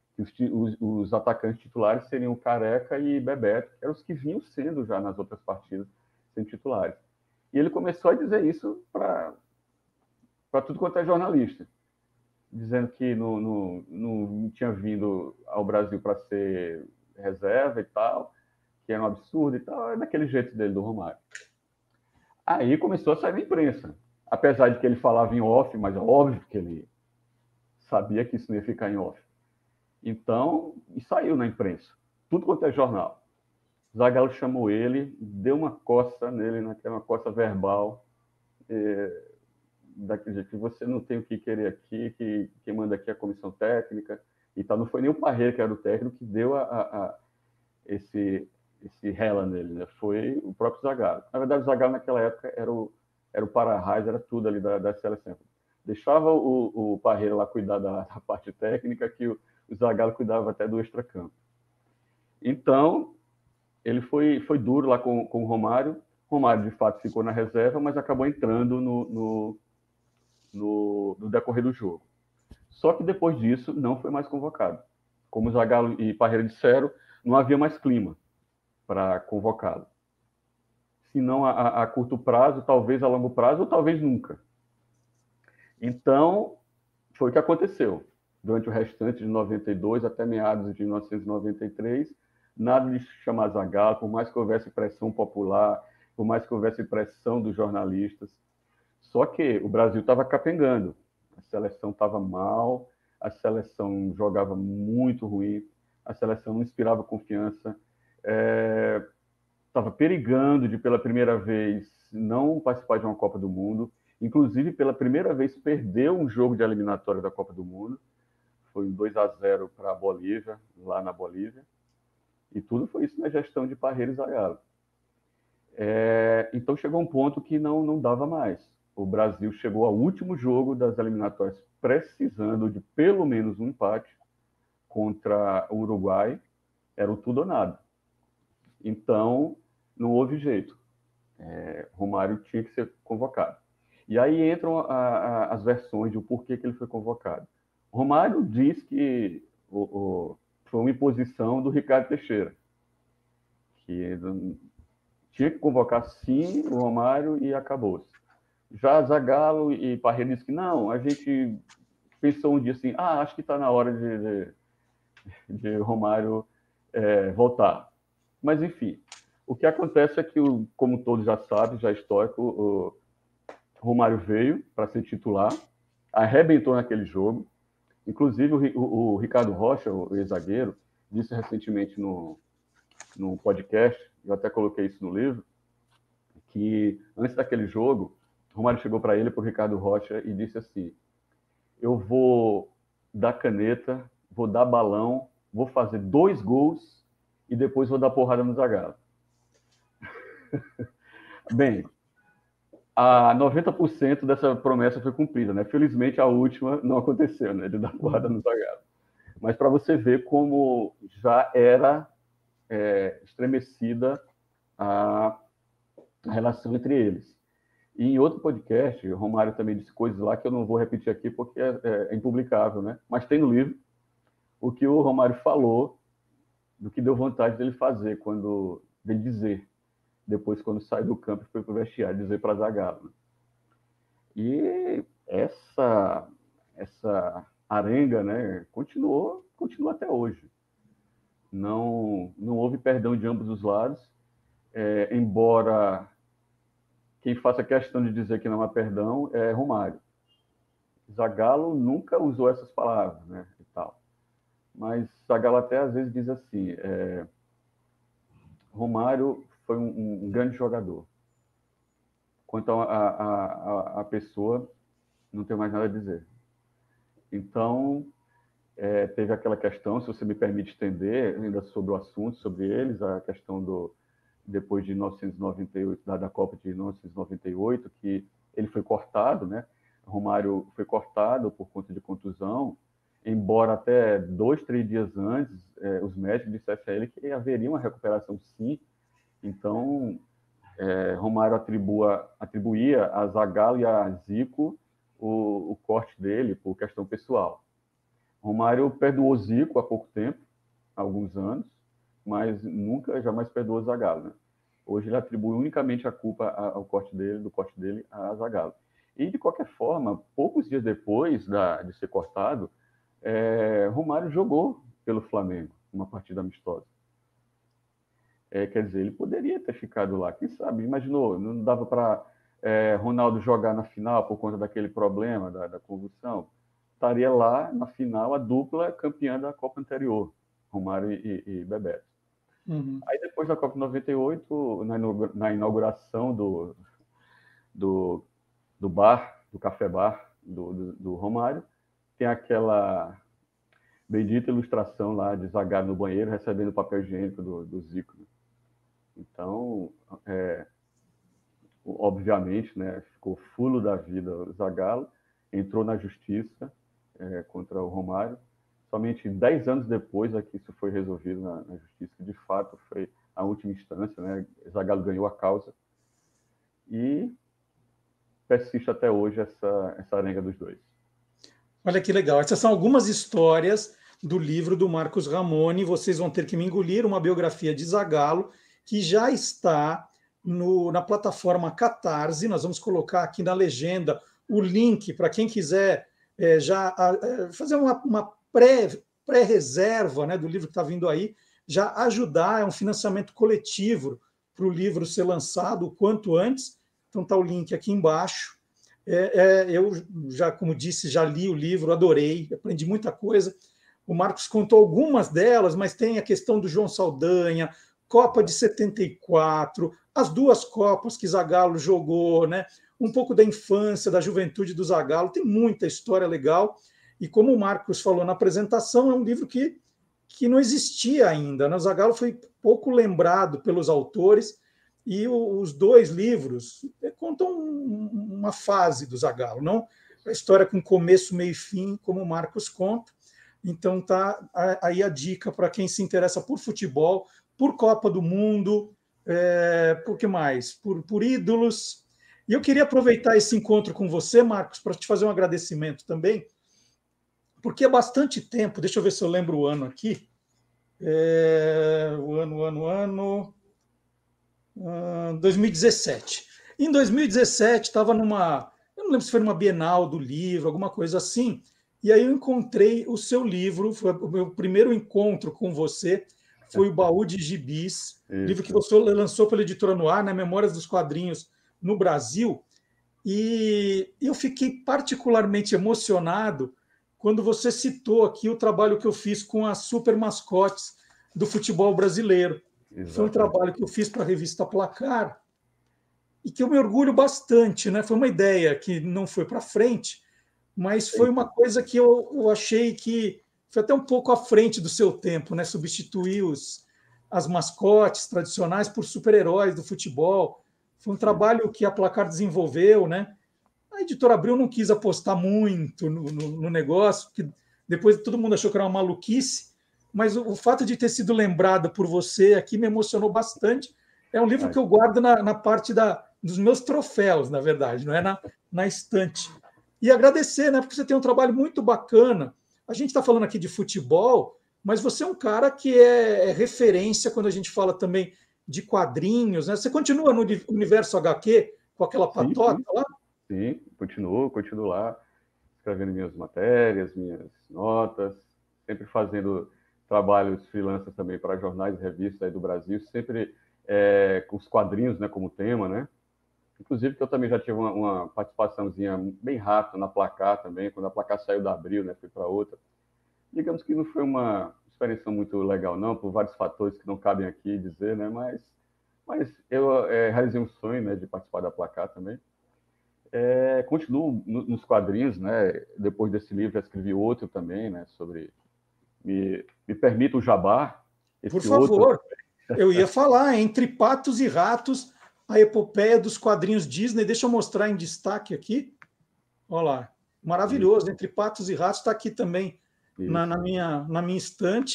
Os atacantes titulares seriam Careca e Bebeto, que eram os que vinham sendo já nas outras partidas sendo titulares. E ele começou a dizer isso para tudo quanto é jornalista, dizendo que não tinha vindo ao Brasil para ser reserva e tal, que era um absurdo e tal, é daquele jeito dele, do Romário. Aí começou a sair na imprensa, apesar de que ele falava em off, mas é óbvio que ele sabia que isso não ia ficar em off. Então, e saiu na imprensa, tudo quanto é jornal. Zagallo chamou ele, deu uma coça nele, uma coça verbal, daquele jeito que você não tem o que querer aqui, que quem manda aqui é a comissão técnica e tal. Não foi nem o Parreira, que era o técnico, que deu esse rela nele, né? Foi o próprio Zagallo. Na verdade, o Zagallo naquela época era o para-raio, era tudo ali da seleção. Deixava o Parreira lá cuidar da parte técnica, que o Zagallo cuidava até do extracampo. Então, ele foi duro lá com o Romário. Romário, de fato, ficou na reserva, mas acabou entrando no decorrer do jogo. Só que depois disso, não foi mais convocado. Como o Zagallo e Parreira disseram, não havia mais clima para convocá-lo. Se não a curto prazo, talvez a longo prazo, ou talvez nunca. Então, foi o que aconteceu. durante o restante de 92 até meados de 1993, nada de chamar Zagallo, por mais que houvesse pressão popular, por mais que houvesse pressão dos jornalistas. Só que o Brasil estava capengando, a seleção estava mal, a seleção jogava muito ruim, a seleção não inspirava confiança, estava perigando de, pela primeira vez, não participar de uma Copa do Mundo, inclusive, pela primeira vez, perdeu um jogo de eliminatória da Copa do Mundo, foi um 2-0 para a Bolívia, lá na Bolívia, e tudo foi isso na gestão de Parreira e Zagallo. Então chegou um ponto que não dava mais. O Brasil chegou ao último jogo das eliminatórias precisando de pelo menos um empate contra o Uruguai, era o tudo ou nada. Então não houve jeito. Romário tinha que ser convocado. E aí entram as versões de o porquê que ele foi convocado. Romário diz que foi uma imposição do Ricardo Teixeira, que tinha que convocar sim o Romário e acabou-se. Já Zagallo e Parreira dizem que não, a gente pensou um dia assim, acho que está na hora de Romário voltar. Mas, enfim, o que acontece é que, como todos já sabem, já é histórico, o Romário veio para ser titular, arrebentou naquele jogo. Inclusive, o Ricardo Rocha, o ex-zagueiro, disse recentemente no podcast, eu até coloquei isso no livro, que antes daquele jogo, Romário chegou para ele, para o Ricardo Rocha, e disse assim, eu vou dar caneta, vou dar balão, vou fazer 2 gols e depois vou dar porrada no Zagallo. Bem, a 90% dessa promessa foi cumprida, né? Felizmente, a última não aconteceu, né? De dar porrada no Zagallo. Mas para você ver como já era estremecida a relação entre eles. E em outro podcast, o Romário também disse coisas lá que eu não vou repetir aqui porque é impublicável, né? Mas tem no livro o que o Romário falou, do que deu vontade dele fazer, dele dizer, depois quando sai do campo e foi para o vestiário, dizer para Zagallo. Né? E essa arenga, né, continua até hoje. Não houve perdão de ambos os lados, embora quem faça questão de dizer que não há perdão é Romário. Zagallo nunca usou essas palavras, né, e tal. Mas Zagallo até às vezes diz assim, Romário foi um grande jogador. Quanto a pessoa, não tem mais nada a dizer. Então, teve aquela questão, se você me permite estender ainda sobre o assunto, sobre eles, a questão depois de 1998, da Copa de 1998, que ele foi cortado, né? Romário foi cortado por conta de contusão, embora até 2, 3 dias antes, os médicos dissessem a ele que haveria uma recuperação sim. Então, Romário atribuía a Zagallo e a Zico o corte dele por questão pessoal. Romário perdoou Zico há pouco tempo, há alguns anos, mas jamais perdoou Zagallo. Né? Hoje ele atribui unicamente a culpa do corte dele a Zagallo. E, de qualquer forma, poucos dias depois de ser cortado, Romário jogou pelo Flamengo, uma partida amistosa. Quer dizer, ele poderia ter ficado lá, quem sabe? Imaginou, não dava para Ronaldo jogar na final por conta daquele problema da convulsão. Estaria lá na final a dupla campeã da Copa anterior, Romário e Bebeto. Uhum. Aí depois da Copa 98, na inauguração do bar, do café bar do Romário, tem aquela bendita ilustração lá de Zagallo no banheiro recebendo o papel higiênico do Zico. Então, obviamente, né, ficou fulo da vida o Zagallo, entrou na justiça contra o Romário. Somente 10 anos depois é que isso foi resolvido na justiça, que de fato foi a última instância, né? Zagallo ganhou a causa e persiste até hoje essa arenga dos dois. Olha que legal. Essas são algumas histórias do livro do Marcos Ramone. Vocês vão ter que me engolir, uma biografia de Zagallo, que já está na plataforma Catarse. Nós vamos colocar aqui na legenda o link para quem quiser fazer uma pré-reserva, né, do livro que está vindo aí, já ajudar, é um financiamento coletivo para o livro ser lançado o quanto antes. Então está o link aqui embaixo. Eu já, como disse, já li o livro, adorei, aprendi muita coisa. O Marcos contou algumas delas, mas tem a questão do João Saldanha, Copa de 74, as duas Copas que Zagallo jogou, né? Um pouco da infância, da juventude do Zagallo, tem muita história legal. E como o Marcos falou na apresentação, é um livro que não existia ainda, né? O Zagallo foi pouco lembrado pelos autores, e os dois livros contam uma fase do Zagallo, não a história com começo, meio e fim, como o Marcos conta. Então tá aí a dica para quem se interessa por futebol, por Copa do Mundo, por que mais? Por ídolos. E eu queria aproveitar esse encontro com você, Marcos, para te fazer um agradecimento também, porque há bastante tempo, deixa eu ver se eu lembro o ano aqui, o ano 2017. Em 2017, estava eu não lembro se foi numa Bienal do livro, alguma coisa assim, e aí eu encontrei o seu livro, foi o meu primeiro encontro com você, foi o Baú de Gibis, livro que você lançou pela Editora Noir, né, Memórias dos Quadrinhos no Brasil, e eu fiquei particularmente emocionado quando você citou aqui o trabalho que eu fiz com as super mascotes do futebol brasileiro. Exatamente. Foi um trabalho que eu fiz para a revista Placar e que eu me orgulho bastante, né? Foi uma ideia que não foi para frente, mas foi uma coisa que eu achei que foi até um pouco à frente do seu tempo, né? Substituir as mascotes tradicionais por super-heróis do futebol. Foi um trabalho que a Placar desenvolveu, né? A Editora Abril não quis apostar muito no negócio, porque depois todo mundo achou que era uma maluquice, mas o fato de ter sido lembrado por você aqui me emocionou bastante. É um livro que eu guardo na parte dos meus troféus, na verdade, não é na estante. E agradecer, né, porque você tem um trabalho muito bacana. A gente está falando aqui de futebol, mas você é um cara que é referência quando a gente fala também de quadrinhos, né? Você continua no universo HQ com aquela patota lá? Sim, continuo lá, escrevendo minhas matérias, minhas notas, sempre fazendo trabalhos freelancers também para jornais e revistas aí do Brasil, sempre com os quadrinhos, né, como tema, né? Inclusive que eu também já tive uma participaçãozinha bem rápida na Placar também, quando a Placar saiu da Abril, né, fui para outra. Digamos que não foi uma experiência muito legal, não, por vários fatores que não cabem aqui dizer, né? Mas eu realizei um sonho, né, de participar da Placar também. Continuo nos quadrinhos, né? Depois desse livro, já escrevi outro também, né? Sobre... Me permita o jabá. Por favor. Eu ia falar, Entre Patos e Ratos, a epopeia dos quadrinhos Disney. Deixa eu mostrar em destaque aqui. Olha lá. Maravilhoso. Entre Patos e Ratos está aqui também na minha estante.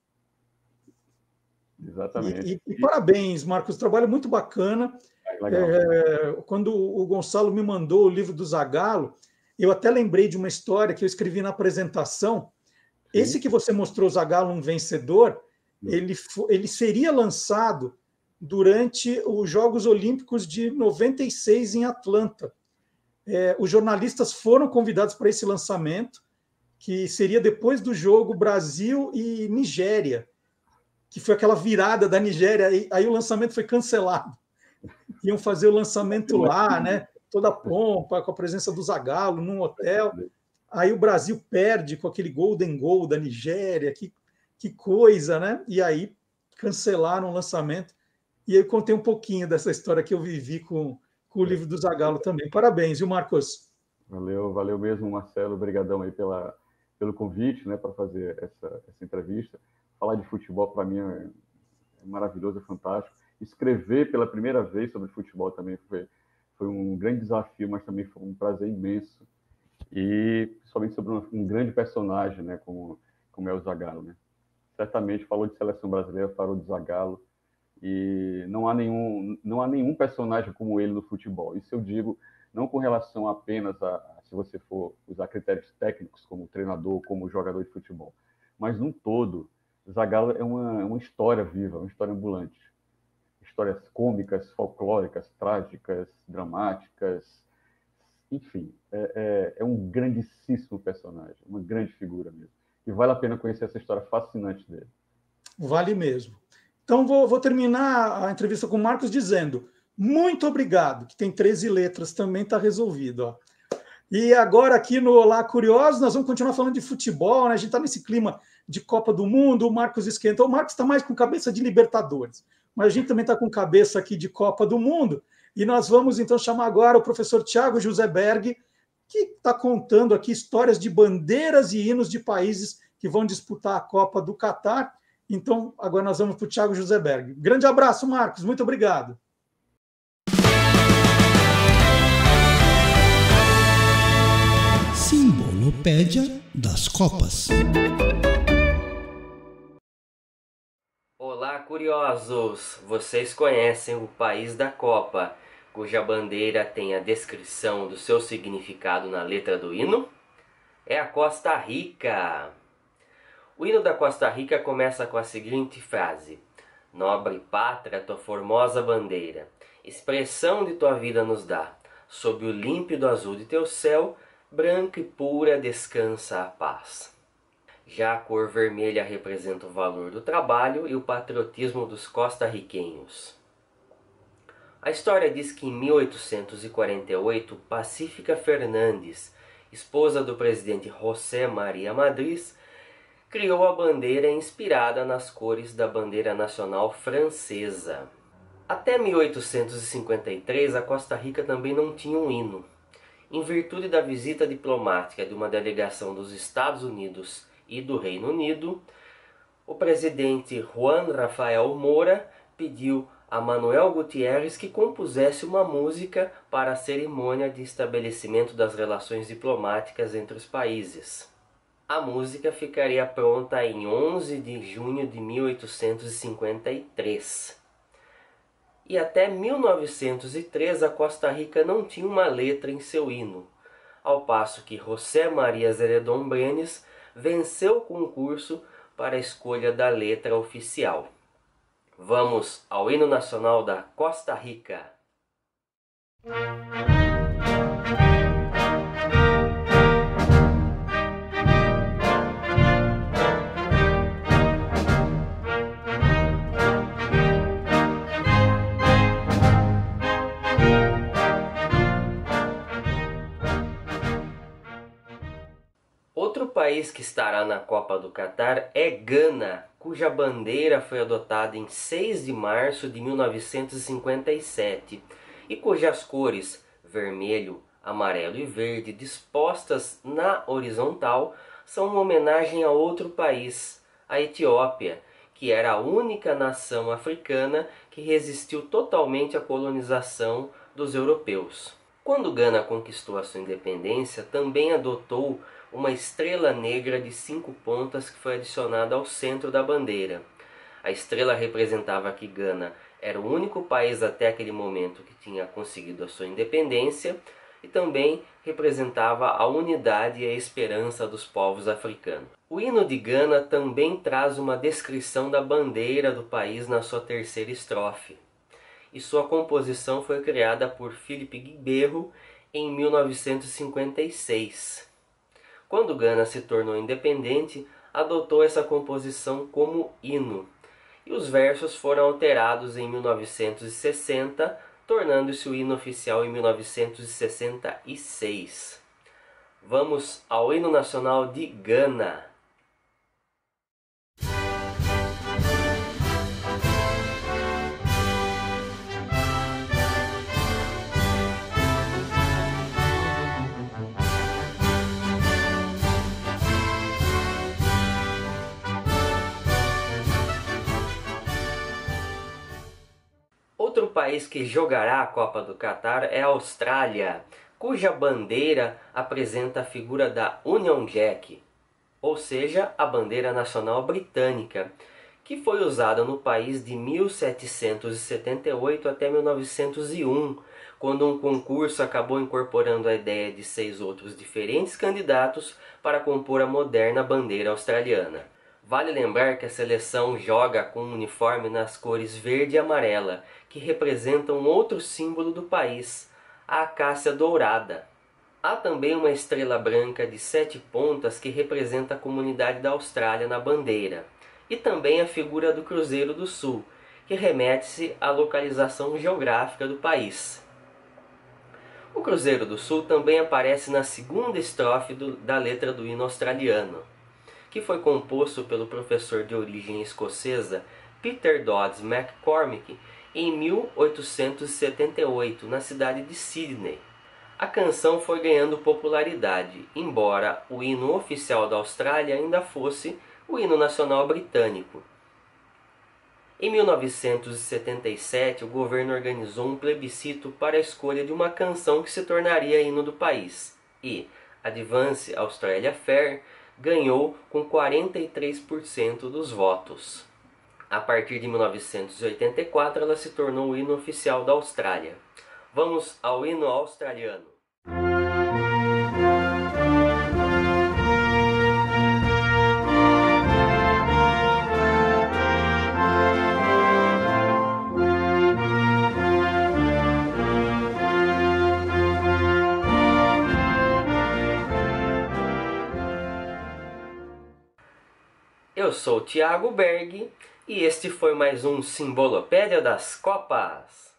Exatamente. E parabéns, Marcos. Trabalho muito bacana. Quando o Gonçalo me mandou o livro do Zagallo, eu até lembrei de uma história que eu escrevi na apresentação. Sim. Esse que você mostrou, Zagallo, um vencedor, ele seria lançado durante os Jogos Olímpicos de 96 em Atlanta. Os jornalistas foram convidados para esse lançamento, que seria depois do jogo Brasil e Nigéria, que foi aquela virada da Nigéria, aí o lançamento foi cancelado. Iam fazer o lançamento lá, né? Toda a pompa, com a presença do Zagallo num hotel. Aí o Brasil perde com aquele golden goal da Nigéria, que coisa, né? E aí cancelaram o lançamento. E eu contei um pouquinho dessa história que eu vivi com o livro do Zagallo também. Parabéns, viu, Marcos? Valeu mesmo, Marcelo. Obrigadão aí pelo convite, né, para fazer essa entrevista. Falar de futebol para mim é maravilhoso, é fantástico. Escrever pela primeira vez sobre futebol também foi um grande desafio, mas também foi um prazer imenso. E principalmente sobre um grande personagem, né, como é o Zagallo, né? Certamente falou de seleção brasileira, falou de Zagallo, e não há nenhum personagem como ele no futebol. Isso eu digo não com relação apenas se você for usar critérios técnicos como treinador, como jogador de futebol, mas num todo, Zagallo é uma história viva, uma história ambulante. Histórias cômicas, folclóricas, trágicas, dramáticas, enfim, é um grandíssimo personagem, uma grande figura mesmo. E vale a pena conhecer essa história fascinante dele. Vale mesmo. Então, vou terminar a entrevista com o Marcos dizendo muito obrigado, que tem 13 letras, também está resolvido. Ó. E agora aqui no Olá Curiosos, nós vamos continuar falando de futebol, né? A gente está nesse clima de Copa do Mundo, o Marcos esquentou. O Marcos está mais com cabeça de Libertadores, mas a gente também está com cabeça aqui de Copa do Mundo, e nós vamos então chamar agora o professor Thiago José Berg, que está contando aqui histórias de bandeiras e hinos de países que vão disputar a Copa do Catar. Então, agora nós vamos para o Thiago José Berg. Grande abraço, Marcos. Muito obrigado. Simbolopédia das Copas. Olá, curiosos! Vocês conhecem o país da Copa, cuja bandeira tem a descrição do seu significado na letra do hino? É a Costa Rica! O hino da Costa Rica começa com a seguinte frase: Nobre pátria, tua formosa bandeira, expressão de tua vida nos dá, sob o límpido azul de teu céu, branca e pura descansa a paz. Já a cor vermelha representa o valor do trabalho e o patriotismo dos costarriquenhos. A história diz que em 1848, Pacífica Fernandes, esposa do presidente José Maria Madriz, criou a bandeira inspirada nas cores da bandeira nacional francesa. Até 1853, a Costa Rica também não tinha um hino. Em virtude da visita diplomática de uma delegação dos Estados Unidos e do Reino Unido, o presidente Juan Rafael Moura pediu a Manuel Gutierrez que compusesse uma música para a cerimônia de estabelecimento das relações diplomáticas entre os países. A música ficaria pronta em 11 de junho de 1853. E até 1903 a Costa Rica não tinha uma letra em seu hino, ao passo que José Maria Zeledón Brenes venceu o concurso para a escolha da letra oficial. Vamos ao hino nacional da Costa Rica. Outro país que estará na Copa do Catar é Gana, cuja bandeira foi adotada em 6 de março de 1957 e cujas cores vermelho, amarelo e verde dispostas na horizontal são uma homenagem a outro país, a Etiópia, que era a única nação africana que resistiu totalmente à colonização dos europeus. Quando Gana conquistou a sua independência, também adotou uma estrela negra de 5 pontas que foi adicionada ao centro da bandeira. A estrela representava que Gana era o único país até aquele momento que tinha conseguido a sua independência e também representava a unidade e a esperança dos povos africanos. O hino de Gana também traz uma descrição da bandeira do país na sua terceira estrofe. E sua composição foi criada por Philippe Guibert em 1956. Quando Gana se tornou independente, adotou essa composição como hino, e os versos foram alterados em 1960, tornando-se o hino oficial em 1966. Vamos ao hino nacional de Gana. Outro país que jogará a Copa do Catar é a Austrália, cuja bandeira apresenta a figura da Union Jack, ou seja, a bandeira nacional britânica, que foi usada no país de 1778 até 1901, quando um concurso acabou incorporando a ideia de 6 outros diferentes candidatos para compor a moderna bandeira australiana. Vale lembrar que a seleção joga com um uniforme nas cores verde e amarela, que representam outro símbolo do país, a acácia dourada. Há também uma estrela branca de 7 pontas que representa a comunidade da Austrália na bandeira, e também a figura do Cruzeiro do Sul, que remete-se à localização geográfica do país. O Cruzeiro do Sul também aparece na segunda estrofe da letra do hino australiano, que foi composto pelo professor de origem escocesa Peter Dodds McCormick em 1878, na cidade de Sydney. A canção foi ganhando popularidade, embora o hino oficial da Austrália ainda fosse o hino nacional britânico. Em 1977, o governo organizou um plebiscito para a escolha de uma canção que se tornaria hino do país, e Advance Australia Fair ganhou com 43% dos votos. A partir de 1984, ela se tornou o hino oficial da Austrália. Vamos ao hino australiano. Eu sou o Thiago Berg e este foi mais um Simbolopédia das Copas.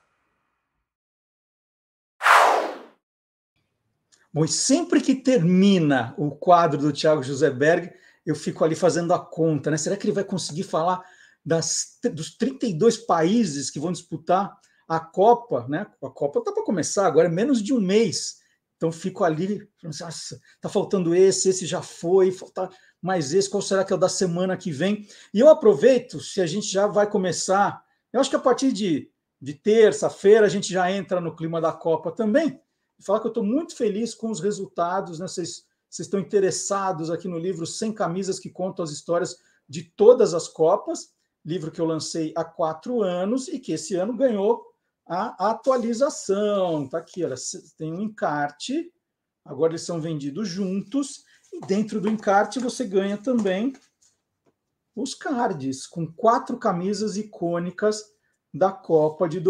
Bom, e sempre que termina o quadro do Thiago José Berg, eu fico ali fazendo a conta, né? Será que ele vai conseguir falar dos 32 países que vão disputar a Copa, né? A Copa está para começar agora, é menos de um mês. Então fico ali, nossa, está faltando esse já foi, falta mais esse, qual será que é o da semana que vem? E eu aproveito, se a gente já vai começar, eu acho que a partir de terça-feira a gente já entra no clima da Copa também, e falar que eu estou muito feliz com os resultados, né? Vocês estão interessados aqui no livro 100 Camisas que contam as histórias de todas as Copas, livro que eu lancei há 4 anos e que esse ano ganhou a atualização. Está aqui, olha, tem um encarte, agora eles são vendidos juntos, e dentro do encarte você ganha também os cards, com 4 camisas icônicas da Copa de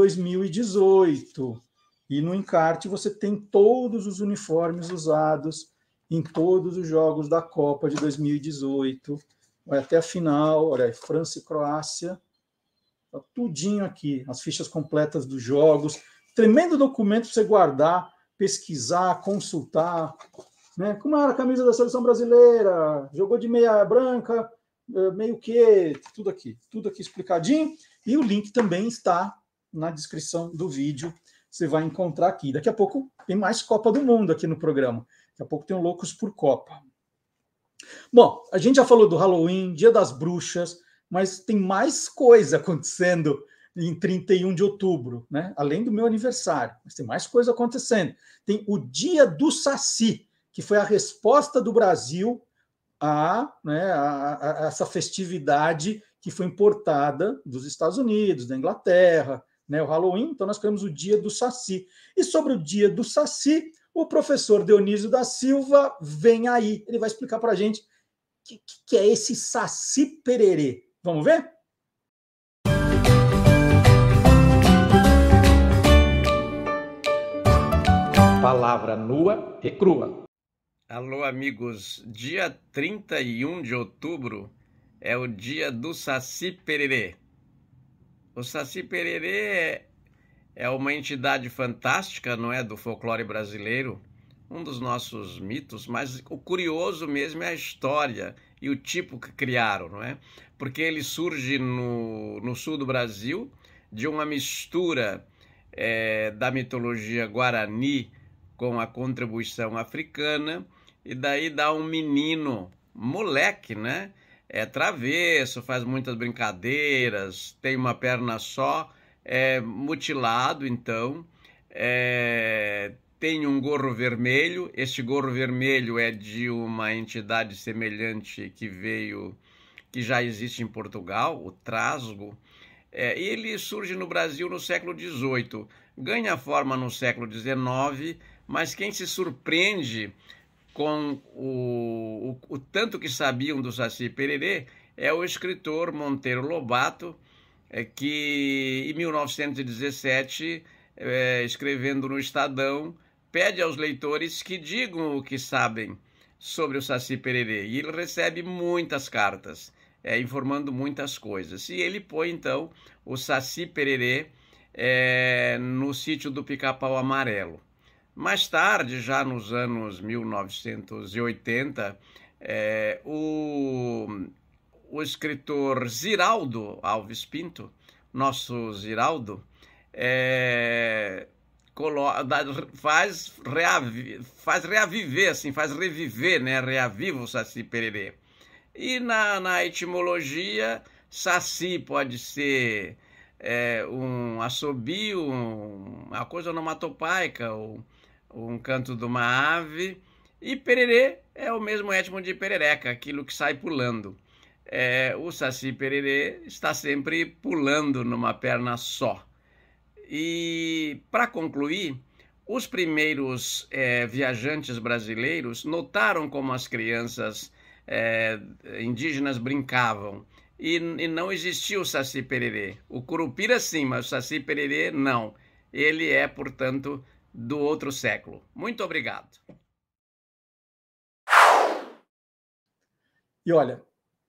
2018. E no encarte você tem todos os uniformes usados em todos os jogos da Copa de 2018. Vai até a final, olha, França e Croácia. Tá tudinho aqui, as fichas completas dos jogos. Tremendo documento para você guardar, pesquisar, consultar. Né? Como era a camisa da seleção brasileira? Jogou de meia branca, meio que, tudo aqui explicadinho. E o link também está na descrição do vídeo. Você vai encontrar aqui. Daqui a pouco tem mais Copa do Mundo aqui no programa. Daqui a pouco tem o Loucos por Copa. Bom, a gente já falou do Halloween, Dia das Bruxas, mas tem mais coisa acontecendo em 31 de outubro, né? Além do meu aniversário. Mas tem mais coisa acontecendo. Tem o Dia do Saci, que foi a resposta do Brasil a essa festividade que foi importada dos Estados Unidos, da Inglaterra, né? O Halloween, então nós temos o Dia do Saci. E sobre o Dia do Saci, o professor Dionísio da Silva vem aí. Ele vai explicar para a gente o que é esse Saci Pererê. Vamos ver? Palavra nua e crua. Alô, amigos. Dia 31 de outubro é o dia do Saci Pererê. O Saci Pererê é uma entidade fantástica, não é, do folclore brasileiro, um dos nossos mitos, mas o curioso mesmo é a história e o tipo que criaram, não é? Porque ele surge no sul do Brasil, de uma mistura da mitologia guarani com a contribuição africana, e daí dá um menino, moleque, né? É travesso, faz muitas brincadeiras, tem uma perna só, é mutilado, então, tem um gorro vermelho. Este gorro vermelho é de uma entidade semelhante que já existe em Portugal, o trasgo. E ele surge no Brasil no século XVIII, ganha forma no século XIX, mas quem se surpreende com o tanto que sabiam do Saci Pererê é o escritor Monteiro Lobato, que em 1917, escrevendo no Estadão, pede aos leitores que digam o que sabem sobre o Saci Pererê. E ele recebe muitas cartas, informando muitas coisas. E ele põe, então, o Saci Pererê no sítio do Pica-Pau Amarelo. Mais tarde, já nos anos 1980, o escritor Ziraldo Alves Pinto, nosso Ziraldo, faz reaviver, assim, faz reviver, né? Reaviva o Saci Pererê. E na etimologia, Saci pode ser um assobio, uma coisa onomatopaica, ou um canto de uma ave, e Pererê é o mesmo étimo de perereca, aquilo que sai pulando. O Saci Pererê está sempre pulando numa perna só. E, para concluir, os primeiros viajantes brasileiros notaram como as crianças indígenas brincavam. E não existia o Saci Pererê. O Curupira sim, mas o Saci Pererê não. Ele é, portanto, do outro século. Muito obrigado. E olha,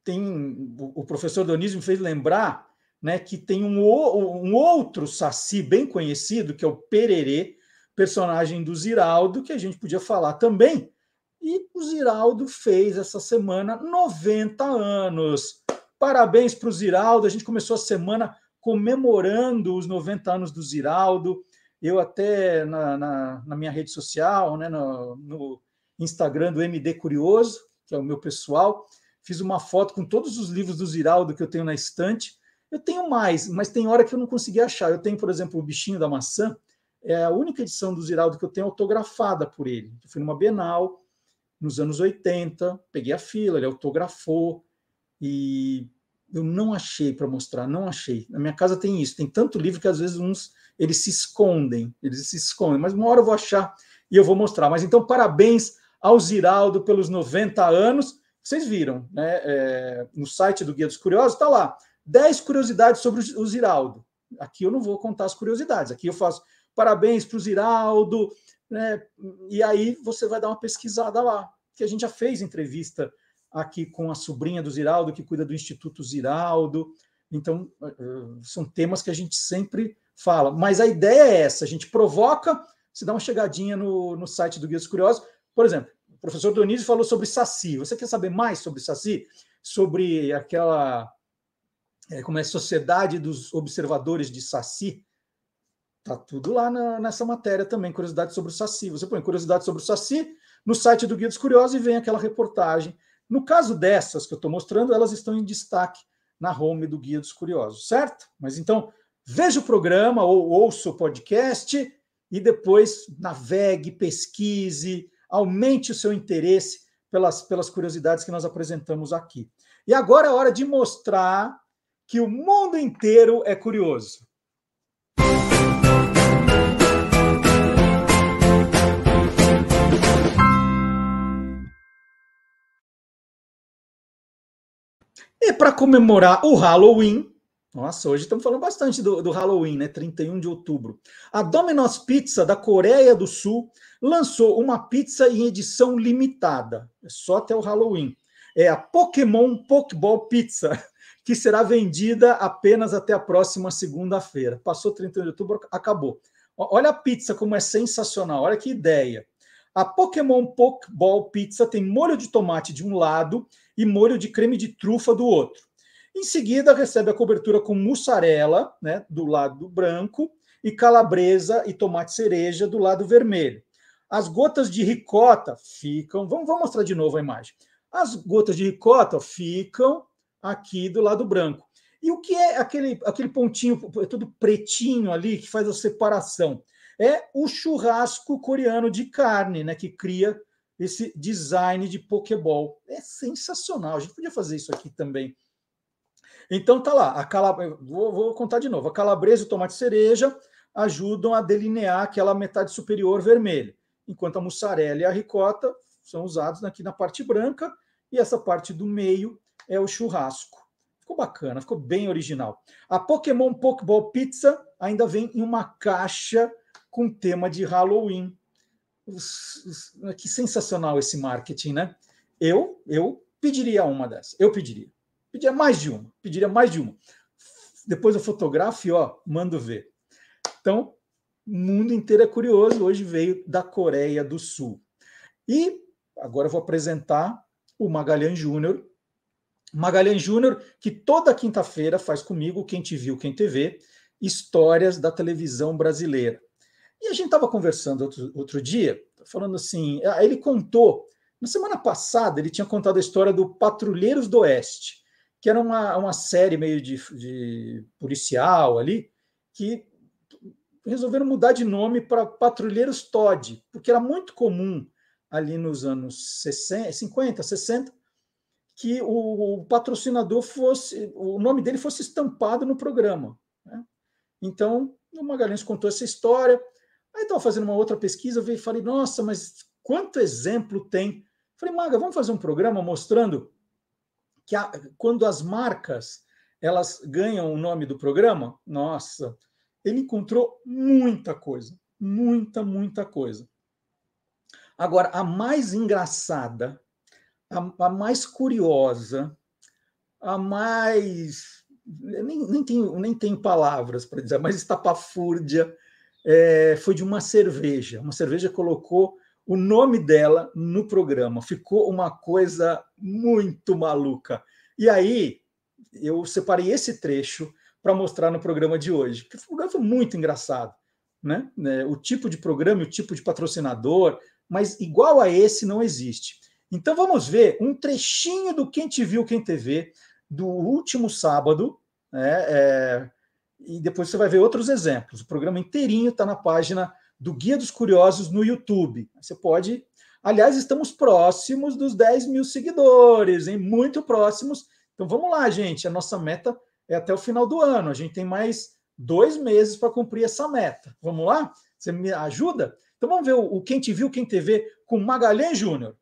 o professor Dionísio me fez lembrar, né, que tem um outro Saci bem conhecido, que é o Pererê, personagem do Ziraldo, que a gente podia falar também. E o Ziraldo fez essa semana 90 anos. Parabéns para o Ziraldo. A gente começou a semana comemorando os 90 anos do Ziraldo. Eu até na minha rede social, né, no Instagram do MD Curioso, que é o meu pessoal, fiz uma foto com todos os livros do Ziraldo que eu tenho na estante. Eu tenho mais, mas tem hora que eu não consegui achar. Eu tenho, por exemplo, o Bichinho da Maçã, é a única edição do Ziraldo que eu tenho autografada por ele. Eu fui numa Bienal, nos anos 80, peguei a fila, ele autografou, e eu não achei para mostrar, não achei. Na minha casa tem isso, tem tanto livro que às vezes eles se escondem, mas uma hora eu vou achar e eu vou mostrar. Mas então, parabéns ao Ziraldo pelos 90 anos. Vocês viram, né? No site do Guia dos Curiosos está lá, 10 curiosidades sobre o Ziraldo. Aqui eu não vou contar as curiosidades, aqui eu faço parabéns para o Ziraldo, né? E aí você vai dar uma pesquisada lá, que a gente já fez entrevista aqui com a sobrinha do Ziraldo, que cuida do Instituto Ziraldo. Então, são temas que a gente sempre fala. Mas a ideia é essa, a gente provoca, você dá uma chegadinha no site do Guia dos Curiosos. Por exemplo, o professor Dionísio falou sobre Saci. Você quer saber mais sobre Saci? Sobre aquela como é a Sociedade dos Observadores de Saci? Tá tudo lá nessa matéria também, curiosidade sobre o Saci. Você põe curiosidade sobre o Saci no site do Guia dos Curiosos e vem aquela reportagem. No caso dessas que eu estou mostrando, elas estão em destaque na home do Guia dos Curiosos, certo? Mas então, veja o programa ou ouça o podcast e depois navegue, pesquise, aumente o seu interesse pelas curiosidades que nós apresentamos aqui. E agora é hora de mostrar que o mundo inteiro é curioso. E para comemorar o Halloween, nossa, hoje estamos falando bastante do Halloween, né? 31 de outubro. A Domino's Pizza da Coreia do Sul lançou uma pizza em edição limitada, só até o Halloween. É a Pokémon Pokeball Pizza, que será vendida apenas até a próxima segunda-feira. Passou 31 de outubro, acabou. Olha a pizza como é sensacional, olha que ideia. A Pokémon Pokeball Pizza tem molho de tomate de um lado e molho de creme de trufa do outro. Em seguida, recebe a cobertura com mussarela, né, do lado branco, e calabresa e tomate cereja do lado vermelho. As gotas de ricota ficam... Vamos mostrar de novo a imagem. As gotas de ricota ficam aqui do lado branco. E o que é aquele pontinho todo pretinho ali que faz a separação? É o churrasco coreano de carne, né, que cria esse design de Pokéball. É sensacional, a gente podia fazer isso aqui também. Então tá lá, vou contar de novo. A calabresa e o tomate cereja ajudam a delinear aquela metade superior vermelha, enquanto a mussarela e a ricota são usados aqui na parte branca, e essa parte do meio é o churrasco. Ficou bacana, ficou bem original. A Pokémon Pokeball Pizza ainda vem em uma caixa com tema de Halloween. Que sensacional esse marketing, né? Eu pediria uma dessas. Eu pediria. Pediria mais de uma. Pediria mais de uma. Depois eu fotografo e, mando ver. Então, o mundo inteiro é curioso. Hoje veio da Coreia do Sul. E agora eu vou apresentar o Magalhães Júnior. Magalhães Júnior, que toda quinta-feira faz comigo, Quem Te Viu, Quem te vê, histórias da televisão brasileira. E a gente estava conversando outro dia, falando assim, ele contou, na semana passada, ele tinha contado a história do Patrulheiros do Oeste, que era uma série meio de policial ali, que resolveram mudar de nome para Patrulheiros Todd, porque era muito comum ali nos anos 50, 60, que o patrocinador o nome dele fosse estampado no programa, né? Então, o Magalhães contou essa história. Aí estava fazendo uma outra pesquisa, eu falei, nossa, mas quanto exemplo tem? Falei, Maga, vamos fazer um programa mostrando que quando as marcas elas ganham o nome do programa? Nossa, ele encontrou muita coisa, muita coisa. Agora, a mais engraçada, a mais curiosa, a mais... Nem tenho palavras para dizer, mas estapafúrdia, foi de uma cerveja. Uma cerveja colocou o nome dela no programa. Ficou uma coisa muito maluca. E aí, eu separei esse trecho para mostrar no programa de hoje. Porque o programa foi muito engraçado, né? O tipo de programa, o tipo de patrocinador, mas igual a esse não existe. Então vamos ver um trechinho do Quem Te Viu, Quem te vê, do último sábado, né? E depois você vai ver outros exemplos. O programa inteirinho está na página do Guia dos Curiosos no YouTube. Você pode... Aliás, estamos próximos dos 10 mil seguidores, hein? Muito próximos. Então vamos lá, gente. A nossa meta é até o final do ano. A gente tem mais 2 meses para cumprir essa meta. Vamos lá? Você me ajuda? Então vamos ver o Quem Te Viu, Quem te vê com Magalhães Júnior.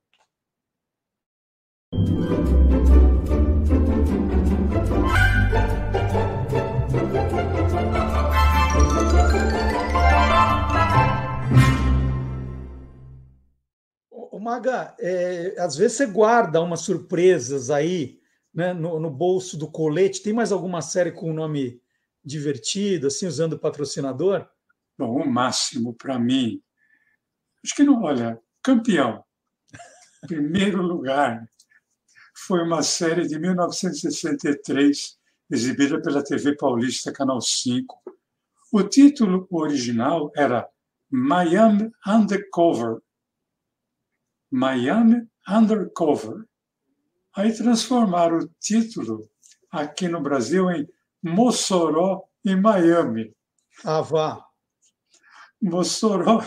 Maga, às vezes você guarda umas surpresas aí, né, no bolso do colete. Tem mais alguma série com um nome divertido, assim, usando o patrocinador? Bom, o máximo para mim, acho que não, olha, Campeão, primeiro lugar, foi uma série de 1963, exibida pela TV Paulista, Canal 5. O título original era Miami Undercover. Miami Undercover. Aí transformaram o título aqui no Brasil em Mossoró e Miami. Ah, vá. Mossoró.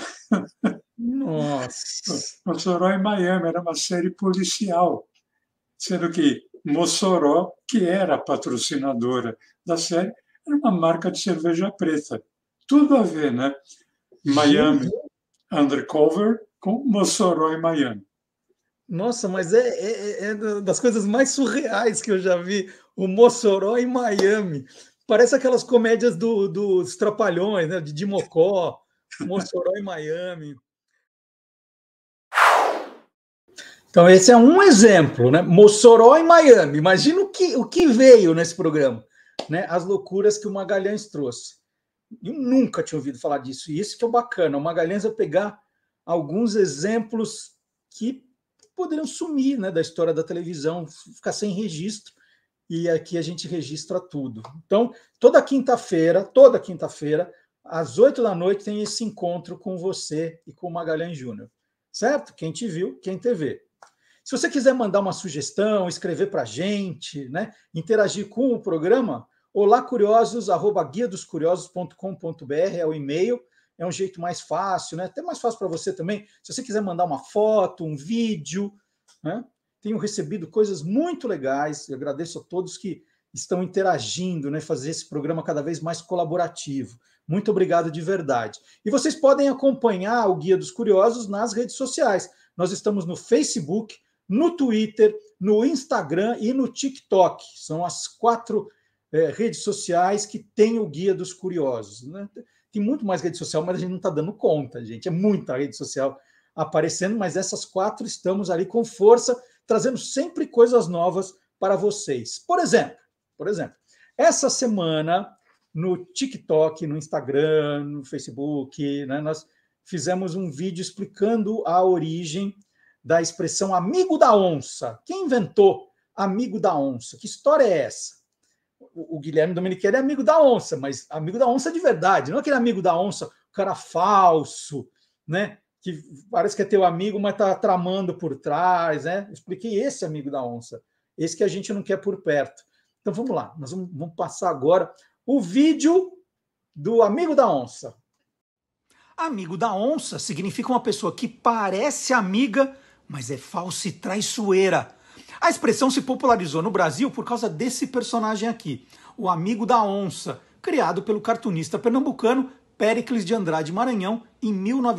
Nossa. Mossoró e Miami era uma série policial, sendo que Mossoró, que era a patrocinadora da série, era uma marca de cerveja preta. Tudo a ver, né? Miami Undercover com Mossoró e Miami. Nossa, mas é das coisas mais surreais que eu já vi. O Mossoró em Miami. Parece aquelas comédias dos Trapalhões, né? De Mocó, Mossoró em Miami. Então, esse é um exemplo, né? Mossoró em Miami. Imagina o que veio nesse programa, né? As loucuras que o Magalhães trouxe. Eu nunca tinha ouvido falar disso. E isso que é o bacana. O Magalhães vai pegar alguns exemplos que poderiam sumir, né, da história da televisão, ficar sem registro, e aqui a gente registra tudo. Então, toda quinta-feira, às 8 da noite, tem esse encontro com você e com o Magalhães Júnior. Certo? Quem te viu, quem te vê. Se você quiser mandar uma sugestão, escrever para a gente, né, interagir com o programa, olacuriosos@guiadoscuriosos.com.br é o e-mail. É um jeito mais fácil, né? Até mais fácil para você também. Se você quiser mandar uma foto, um vídeo, né? Tenho recebido coisas muito legais. Eu agradeço a todos que estão interagindo, né? Fazer esse programa cada vez mais colaborativo. Muito obrigado de verdade. E vocês podem acompanhar o Guia dos Curiosos nas redes sociais. Nós estamos no Facebook, no Twitter, no Instagram e no TikTok. São as 4 redes sociais que têm o Guia dos Curiosos, né? Tem muito mais rede social, mas a gente não está dando conta, gente. É muita rede social. aparecendo, mas essas 4 estamos ali com força, trazendo sempre coisas novas para vocês. Por exemplo, essa semana no TikTok, no Instagram, no Facebook, né, nós fizemos um vídeo explicando a origem da expressão amigo da onça. Quem inventou amigo da onça? Que história é essa? O Guilherme Domenichelli é amigo da onça, mas amigo da onça de verdade, não aquele amigo da onça, o cara falso, né? Que parece que é teu amigo, mas está tramando por trás, né? Eu expliquei esse amigo da onça, esse que a gente não quer por perto. Então vamos lá, nós vamos passar agora o vídeo do amigo da onça. Amigo da onça significa uma pessoa que parece amiga, mas é falsa e traiçoeira. A expressão se popularizou no Brasil por causa desse personagem aqui, o amigo da onça, criado pelo cartunista pernambucano Péricles de Andrade Maranhão em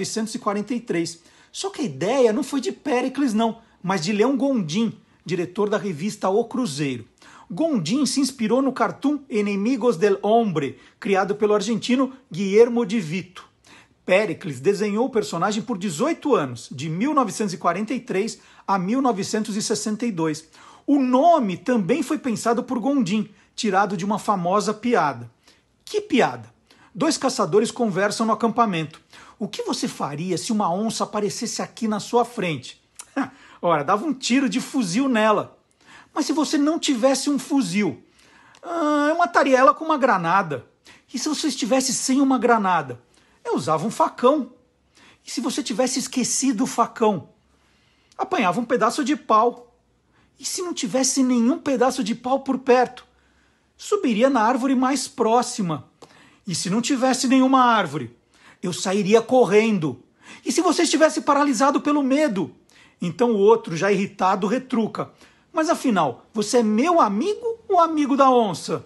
1943. Só que a ideia não foi de Péricles não, mas de Leão Gondim, diretor da revista O Cruzeiro. Gondim se inspirou no cartoon Enemigos del Hombre, criado pelo argentino Guillermo de Vito. Péricles desenhou o personagem por 18 anos, de 1943 a 1962. O nome também foi pensado por Gondim, tirado de uma famosa piada. Que piada? 2 caçadores conversam no acampamento. O que você faria se uma onça aparecesse aqui na sua frente? Ora, dava um tiro de fuzil nela. Mas se você não tivesse um fuzil? Eu mataria ela com uma granada. E se você estivesse sem uma granada? Eu usava um facão. E se você tivesse esquecido o facão? Apanhava um pedaço de pau. E se não tivesse nenhum pedaço de pau por perto? Subiria na árvore mais próxima. E se não tivesse nenhuma árvore? Eu sairia correndo. E se você estivesse paralisado pelo medo? Então o outro, já irritado, retruca. Mas afinal, você é meu amigo ou amigo da onça?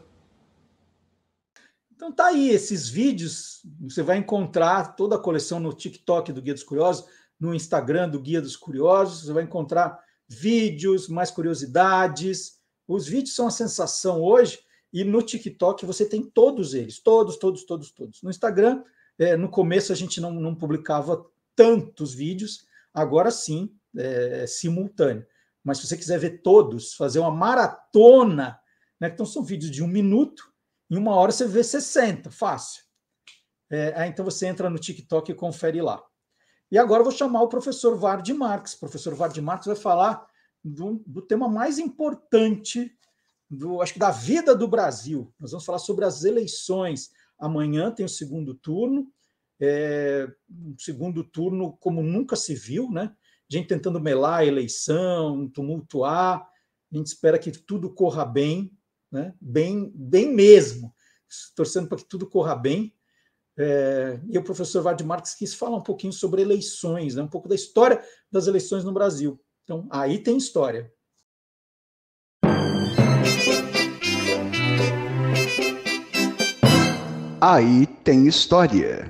Então tá aí, esses vídeos, você vai encontrar toda a coleção no TikTok do Guia dos Curiosos, no Instagram do Guia dos Curiosos, você vai encontrar vídeos, mais curiosidades. Os vídeos são a sensação hoje, e no TikTok você tem todos eles, todos. No Instagram, no começo a gente não publicava tantos vídeos, agora sim, simultâneo. Mas se você quiser ver todos, fazer uma maratona, né? Então são vídeos de 1 minuto, em 1 hora você vê 60, fácil. Então você entra no TikTok e confere lá. E agora eu vou chamar o professor Vardy Marques. O professor Vardy Marques vai falar do tema mais importante, acho que da vida do Brasil. Nós vamos falar sobre as eleições. Amanhã tem o segundo turno, um segundo turno como nunca se viu, né? Gente tentando melar a eleição, tumultuar. A gente espera que tudo corra bem, né? Bem mesmo, torcendo para que tudo corra bem. E o professor Vardy Marques quis falar um pouquinho sobre eleições, né? Um pouco da história das eleições no Brasil. Então, aí tem história. Aí tem história.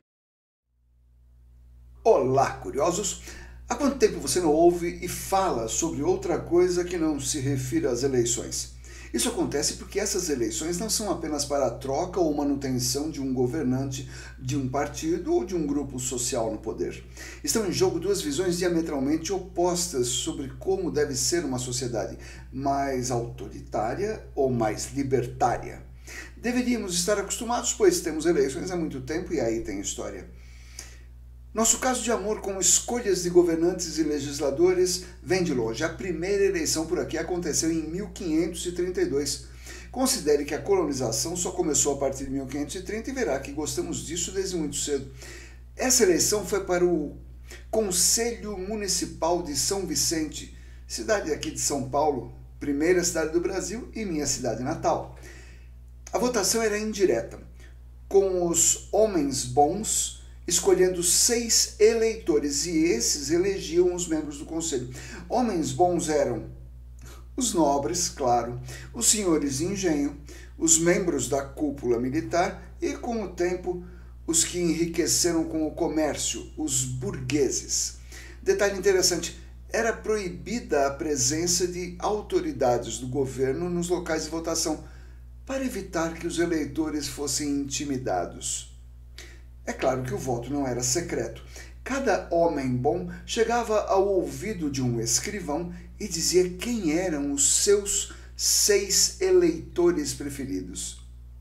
Olá, curiosos! Há quanto tempo você não ouve e fala sobre outra coisa que não se refira às eleições? Isso acontece porque essas eleições não são apenas para a troca ou manutenção de um governante, de um partido ou de um grupo social no poder. Estão em jogo 2 visões diametralmente opostas sobre como deve ser uma sociedade, mais autoritária ou mais libertária. Deveríamos estar acostumados, pois temos eleições há muito tempo e aí tem história. Nosso caso de amor com escolhas de governantes e legisladores vem de longe. A primeira eleição por aqui aconteceu em 1532. Considere que a colonização só começou a partir de 1530 e verá que gostamos disso desde muito cedo. Essa eleição foi para o Conselho Municipal de São Vicente, cidade aqui de São Paulo, primeira cidade do Brasil e minha cidade natal. A votação era indireta, com os homens bons escolhendo 6 eleitores, e esses elegiam os membros do conselho. Homens bons eram os nobres, claro, os senhores de engenho, os membros da cúpula militar e, com o tempo, os que enriqueceram com o comércio, os burgueses. Detalhe interessante, era proibida a presença de autoridades do governo nos locais de votação, para evitar que os eleitores fossem intimidados. É claro que o voto não era secreto. Cada homem bom chegava ao ouvido de um escrivão e dizia quem eram os seus 6 eleitores preferidos.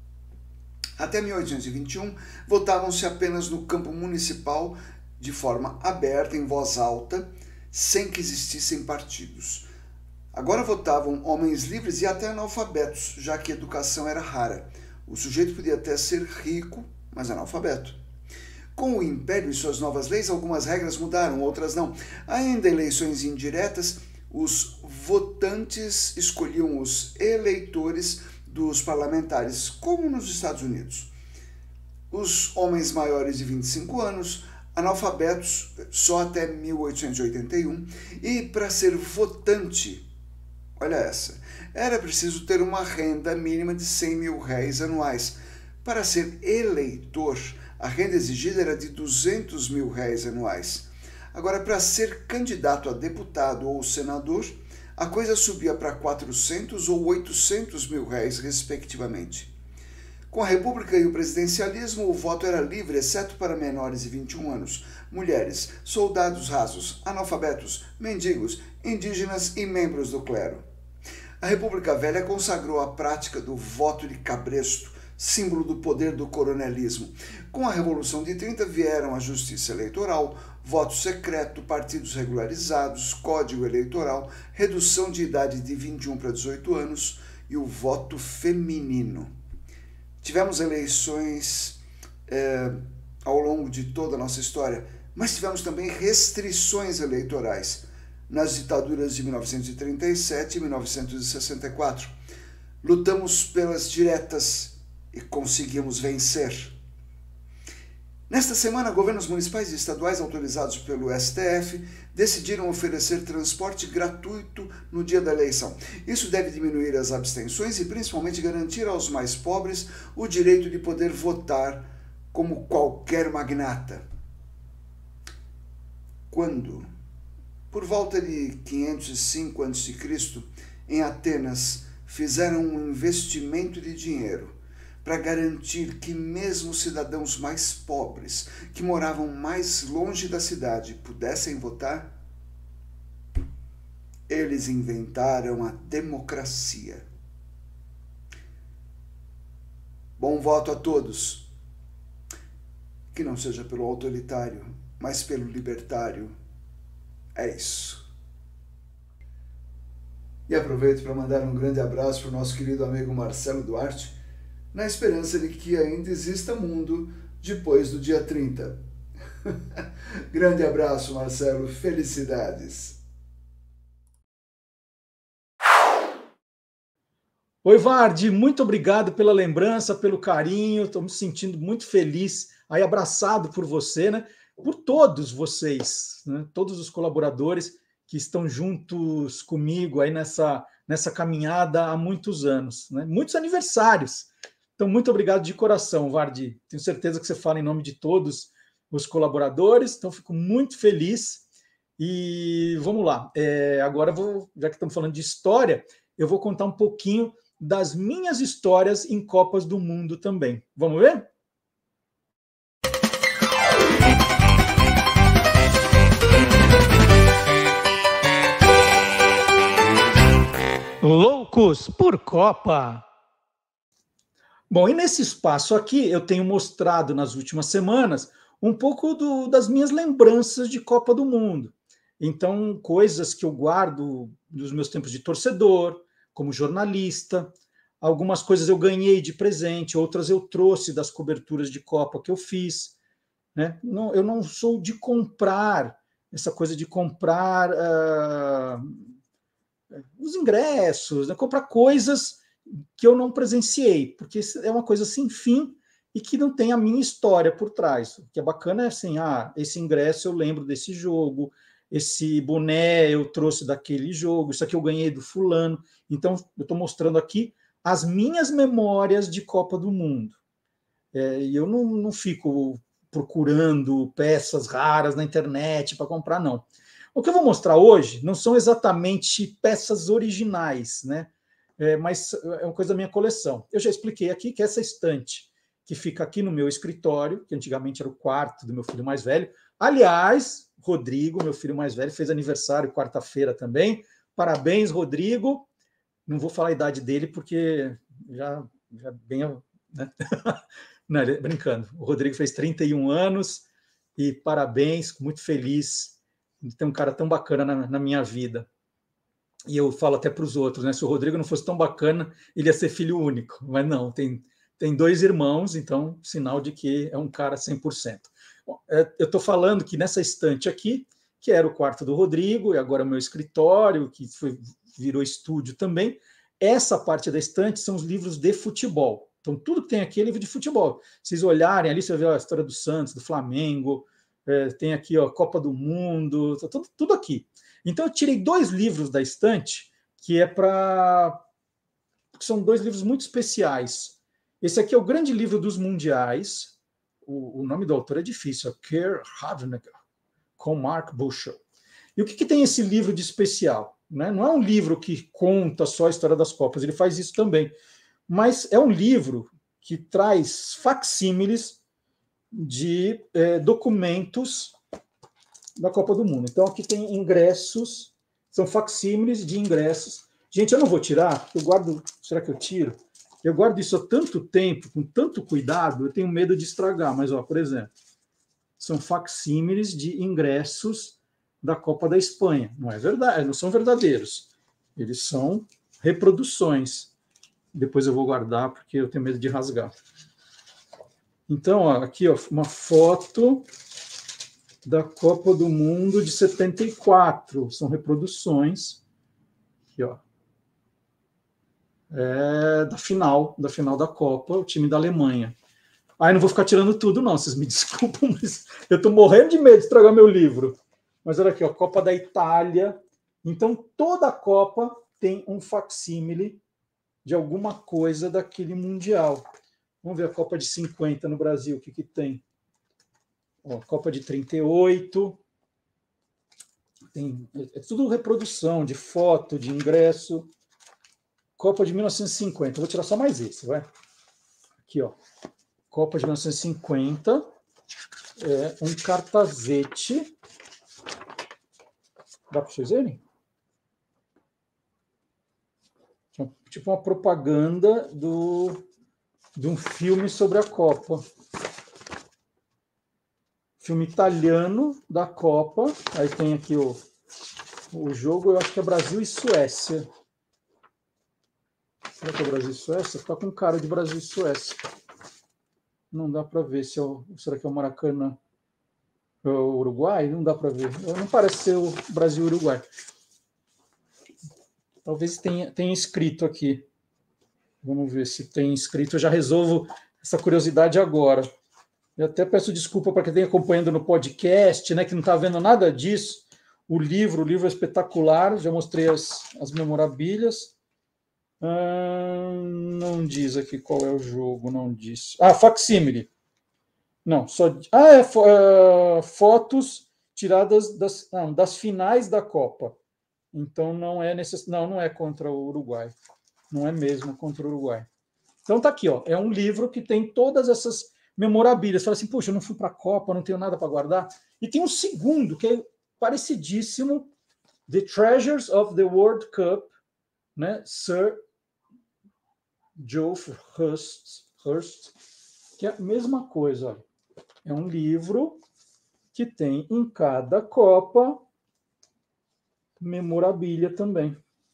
Até 1821, votavam-se apenas no campo municipal, de forma aberta, em voz alta, sem que existissem partidos. Agora votavam homens livres e até analfabetos, já que a educação era rara. O sujeito podia até ser rico, mas analfabeto. Com o Império e suas novas leis, algumas regras mudaram, outras não. Ainda eleições indiretas, os votantes escolhiam os eleitores dos parlamentares, como nos Estados Unidos. Os homens maiores de 25 anos, analfabetos só até 1881, e para ser votante, olha essa, era preciso ter uma renda mínima de 100 mil réis anuais. Para ser eleitor, a renda exigida era de 200 mil réis anuais. Agora, para ser candidato a deputado ou senador, a coisa subia para 400 ou 800 mil réis, respectivamente. Com a República e o presidencialismo, o voto era livre, exceto para menores de 21 anos, mulheres, soldados rasos, analfabetos, mendigos, indígenas e membros do clero. A República Velha consagrou a prática do voto de cabresto, símbolo do poder do coronelismo. Com a Revolução de 30 vieram a justiça eleitoral, voto secreto, partidos regularizados, código eleitoral, redução de idade de 21 para 18 anos e o voto feminino. Tivemos eleições ao longo de toda a nossa história, mas tivemos também restrições eleitorais nas ditaduras de 1937 e 1964. Lutamos pelas diretas e conseguimos vencer. Nesta semana, governos municipais e estaduais autorizados pelo STF decidiram oferecer transporte gratuito no dia da eleição. Isso deve diminuir as abstenções e principalmente garantir aos mais pobres o direito de poder votar como qualquer magnata. Quando, por volta de 505 a.C., em Atenas, fizeram um investimento de dinheiro para garantir que mesmo cidadãos mais pobres, que moravam mais longe da cidade, pudessem votar, eles inventaram a democracia. Bom voto a todos. Que não seja pelo autoritário, mas pelo libertário. É isso. E aproveito para mandar um grande abraço para o nosso querido amigo Marcelo Duarte, na esperança de que ainda exista mundo depois do dia 30. Grande abraço, Marcelo. Felicidades. Oi, Vardi, muito obrigado pela lembrança, pelo carinho. Estou me sentindo muito feliz, aí abraçado por você, né? Por todos vocês, né? Todos os colaboradores que estão juntos comigo aí nessa caminhada há muitos anos, né? Muitos aniversários. Então, muito obrigado de coração, Vardi. Tenho certeza que você fala em nome de todos os colaboradores, então fico muito feliz. E vamos lá. Agora, já que estamos falando de história, eu vou contar um pouquinho das minhas histórias em Copas do Mundo também. Vamos ver? Loucos por Copa! Bom, e nesse espaço aqui eu tenho mostrado nas últimas semanas um pouco das minhas lembranças de Copa do Mundo. Então, coisas que eu guardo dos meus tempos de torcedor, como jornalista, algumas coisas eu ganhei de presente, outras eu trouxe das coberturas de Copa que eu fiz, né? Eu não sou de comprar, essa coisa de comprar os ingressos, né? Comprar coisas que eu não presenciei, porque é uma coisa sem fim e que não tem a minha história por trás. O que é bacana é assim, esse ingresso eu lembro desse jogo, esse boné eu trouxe daquele jogo, isso aqui eu ganhei do fulano. Então, eu estou mostrando aqui as minhas memórias de Copa do Mundo. E eu não fico procurando peças raras na internet para comprar, não. O que eu vou mostrar hoje não são exatamente peças originais, né? Mas é uma coisa da minha coleção. Eu já expliquei aqui que essa estante que fica aqui no meu escritório, que antigamente era o quarto do meu filho mais velho, Aliás, Rodrigo, meu filho mais velho, fez aniversário quarta-feira também. Parabéns, Rodrigo. Não vou falar a idade dele, porque já bem... Né? Não, brincando. O Rodrigo fez 31 anos e parabéns, muito feliz de ter um cara tão bacana na minha vida. E eu falo até para os outros, né? Se o Rodrigo não fosse tão bacana, ele ia ser filho único. Mas não, tem 2 irmãos, então sinal de que é um cara 100%. Bom, eu estou falando que nessa estante aqui, que era o quarto do Rodrigo, e agora é o meu escritório, que virou estúdio também, essa parte da estante são os livros de futebol. Então, tudo que tem aqui é livro de futebol. Se vocês olharem ali, você vê a história do Santos, do Flamengo, tem aqui a Copa do Mundo, tudo aqui. Então, eu tirei 2 livros da estante, que são 2 livros muito especiais. Esse aqui é o grande livro dos mundiais. O nome do autor é difícil, é Kerr Havneger, com Mark Bushel. E o que tem esse livro de especial? Né? Não é um livro que conta só a história das Copas, ele faz isso também. Mas é um livro que traz facsímiles de documentos da Copa do Mundo. Então, aqui tem ingressos, são facsímiles de ingressos. Gente, eu não vou tirar, eu guardo... Será que eu tiro? Eu guardo isso há tanto tempo, com tanto cuidado, eu tenho medo de estragar. Mas, ó, por exemplo, são facsímiles de ingressos da Copa da Espanha. Não é verdade, não são verdadeiros. Eles são reproduções. Depois eu vou guardar, porque eu tenho medo de rasgar. Então, ó, aqui, ó, uma foto da Copa do Mundo de 74. São reproduções. Aqui, ó. Da final da Copa, o time da Alemanha. Aí não vou ficar tirando tudo, não, vocês me desculpam, mas eu estou morrendo de medo de estragar meu livro. Mas olha aqui, ó, Copa da Itália. Então, toda a Copa tem um facsímile de alguma coisa daquele Mundial. Vamos ver a Copa de 50 no Brasil, o que tem? Ó, Copa de 38. É tudo reprodução de foto, de ingresso. Copa de 1950. Vou tirar só mais esse, vai. Aqui, ó. Copa de 1950. É um cartazete. Dá para vocês verem? Tipo uma propaganda de um filme sobre a Copa. Filme italiano da Copa. Aí tem aqui o jogo, eu acho que é Brasil e Suécia. Será que é Brasil e Suécia? Está com cara de Brasil e Suécia. Não dá para ver se será que é o Maracanã? É o Uruguai? Não dá para ver. Não parece ser o Brasil e Uruguai. Talvez tenha escrito aqui. Vamos ver se tem escrito. Eu já resolvo essa curiosidade agora. Eu até peço desculpa para quem está acompanhando no podcast, né, que não está vendo nada disso. O livro é espetacular. Já mostrei as memorabilias. Não diz aqui qual é o jogo, não diz. facsímile. Não, só... fotos tiradas das finais da Copa. Então não é contra o Uruguai. Não é mesmo contra o Uruguai. Então tá aqui, ó. É um livro que tem todas essas memorabilias. Fala assim, poxa, eu não fui para a Copa, não tenho nada para guardar. E tem um segundo que é parecidíssimo, The Treasures of the World Cup, né? Sir Geoff Hurst, que é a mesma coisa. Olha. É um livro que tem em cada Copa memorabilia também.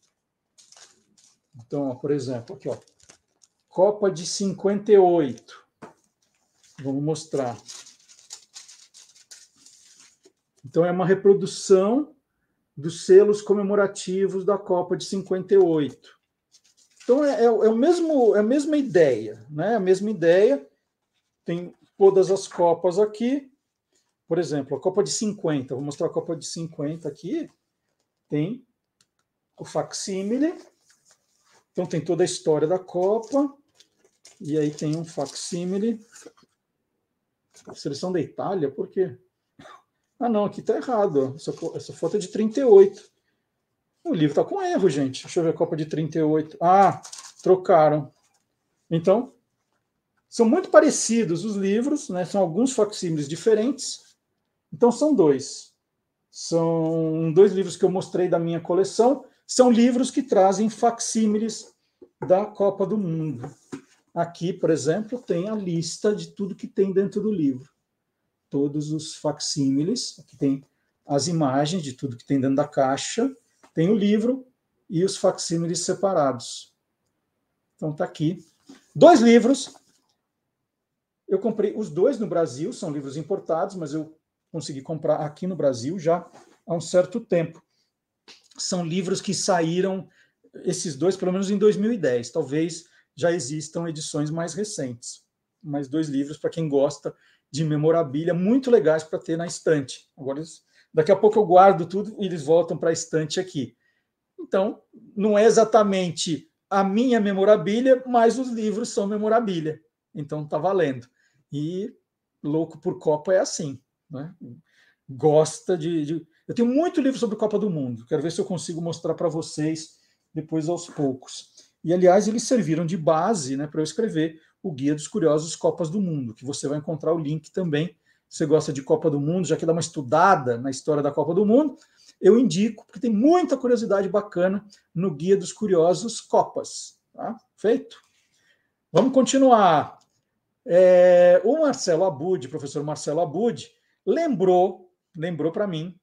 Então, ó, por exemplo, aqui, ó, Copa de 58. Vamos mostrar. Então, é uma reprodução dos selos comemorativos da Copa de 58. Então, é a mesma ideia, né? A mesma ideia. Tem todas as Copas aqui. Por exemplo, a Copa de 50. Vou mostrar a Copa de 50 aqui. Tem o facsímile. Então, tem toda a história da Copa. E aí tem um facsímile. A seleção da Itália, por quê? Não, aqui está errado. Essa foto é de 38. O livro está com erro, gente. Deixa eu ver a Copa de 38. Trocaram. Então, são muito parecidos os livros, né? São alguns facsímiles diferentes, Então são dois. São 2 livros que eu mostrei da minha coleção. São livros que trazem facsímiles da Copa do Mundo. Aqui, por exemplo, tem a lista de tudo que tem dentro do livro. Todos os facsímiles. Aqui tem as imagens de tudo que tem dentro da caixa. Tem o livro e os facsímiles separados. Então está aqui. 2 livros. Eu comprei os 2 no Brasil, são livros importados, mas eu consegui comprar aqui no Brasil já há um certo tempo. São livros que saíram, esses 2, pelo menos em 2010. Talvez já existam edições mais recentes. Mais 2 livros para quem gosta de memorabilia, muito legais para ter na estante. Agora, daqui a pouco eu guardo tudo e eles voltam para a estante aqui. Então, não é exatamente a minha memorabilia, mas os livros são memorabilia. Então, está valendo. E louco por Copa é assim, né? Gosta de... Eu tenho muito livro sobre Copa do Mundo. Quero ver se eu consigo mostrar para vocês depois aos poucos. E, aliás, eles serviram de base, né, para eu escrever o Guia dos Curiosos Copas do Mundo, que você vai encontrar o link também. Se você gosta de Copa do Mundo, já quer dar uma estudada na história da Copa do Mundo, eu indico, porque tem muita curiosidade bacana no Guia dos Curiosos Copas. Tá? Feito? Vamos continuar. O Marcelo Abud, professor Marcelo Abud, lembrou para mim.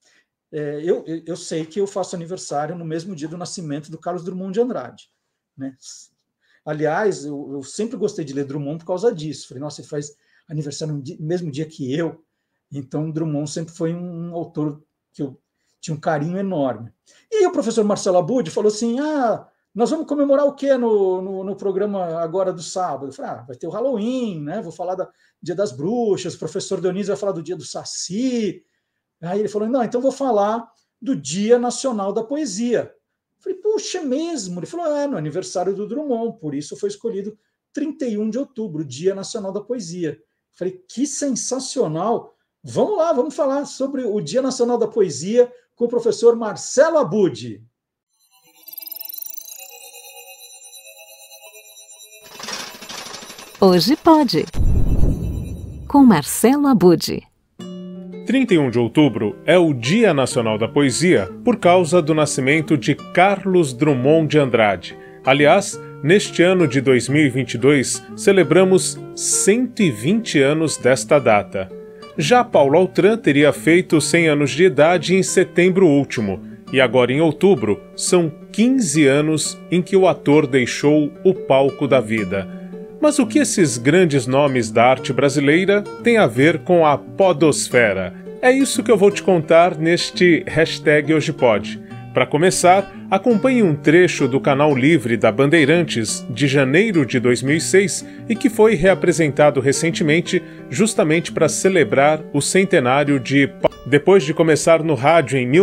Eu sei que eu faço aniversário no mesmo dia do nascimento do Carlos Drummond de Andrade, né? Aliás, eu sempre gostei de ler Drummond por causa disso. Falei, nossa, ele faz aniversário no mesmo dia que eu. Então, Drummond sempre foi um autor que eu tinha um carinho enorme. E aí o professor Marcelo Abud falou assim, nós vamos comemorar o quê no programa agora do sábado? Eu falei, vai ter o Halloween, né? Vou falar do Dia das Bruxas, o professor Dionísio vai falar do Dia do Saci. Aí ele falou, não, então vou falar do Dia Nacional da Poesia. Eu falei, puxa, mesmo? Ele falou, no aniversário do Drummond, por isso foi escolhido 31 de outubro, Dia Nacional da Poesia. Eu falei, que sensacional! Vamos lá, vamos falar sobre o Dia Nacional da Poesia com o professor Marcelo Abud. Hoje pode, com Marcelo Abud. 31 de outubro é o Dia Nacional da Poesia por causa do nascimento de Carlos Drummond de Andrade. Aliás, neste ano de 2022, celebramos 120 anos desta data. Já Paulo Autran teria feito 100 anos de idade em setembro último, e agora em outubro são 15 anos em que o ator deixou o palco da vida. Mas o que esses grandes nomes da arte brasileira têm a ver com a podosfera? É isso que eu vou te contar neste hashtag Hoje Pode. Para começar, acompanhe um trecho do canal Livre da Bandeirantes de janeiro de 2006 e que foi reapresentado recentemente justamente para celebrar o centenário de... Depois de começar no rádio em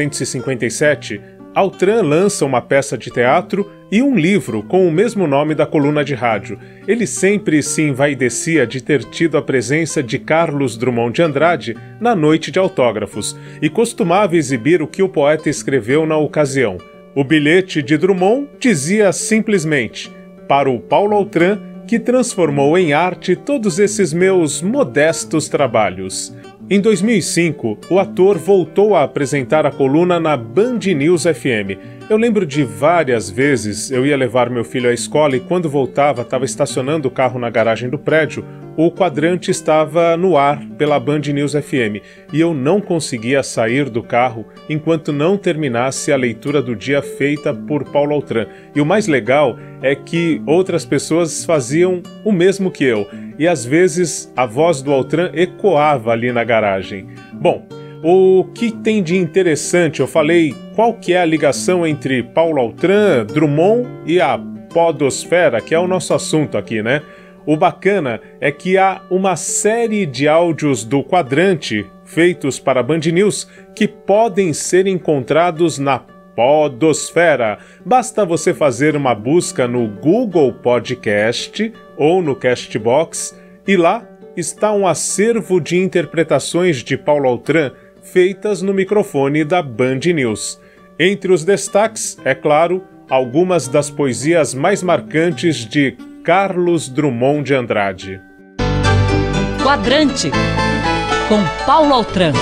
1957, Autran lança uma peça de teatro e um livro com o mesmo nome da coluna de rádio. Ele sempre se envaidecia de ter tido a presença de Carlos Drummond de Andrade na noite de autógrafos e costumava exibir o que o poeta escreveu na ocasião. O bilhete de Drummond dizia simplesmente: para o Paulo Autran, que transformou em arte todos esses meus modestos trabalhos. Em 2005, o ator voltou a apresentar a coluna na Band News FM. Eu lembro de várias vezes eu ia levar meu filho à escola e quando voltava, estava estacionando o carro na garagem do prédio, o quadrante estava no ar pela Band News FM e eu não conseguia sair do carro enquanto não terminasse a leitura do dia feita por Paulo Autran. E o mais legal é que outras pessoas faziam o mesmo que eu e às vezes a voz do Autran ecoava ali na garagem. Bom, o que tem de interessante? Eu falei qual que é a ligação entre Paulo Autran, Drummond e a podosfera, que é o nosso assunto aqui, né? O bacana é que há uma série de áudios do quadrante feitos para a Band News que podem ser encontrados na podosfera. Basta você fazer uma busca no Google Podcast ou no Castbox e lá está um acervo de interpretações de Paulo Autran feitas no microfone da Band News. Entre os destaques, é claro, algumas das poesias mais marcantes de Carlos Drummond de Andrade. Quadrante. com Paulo Altran.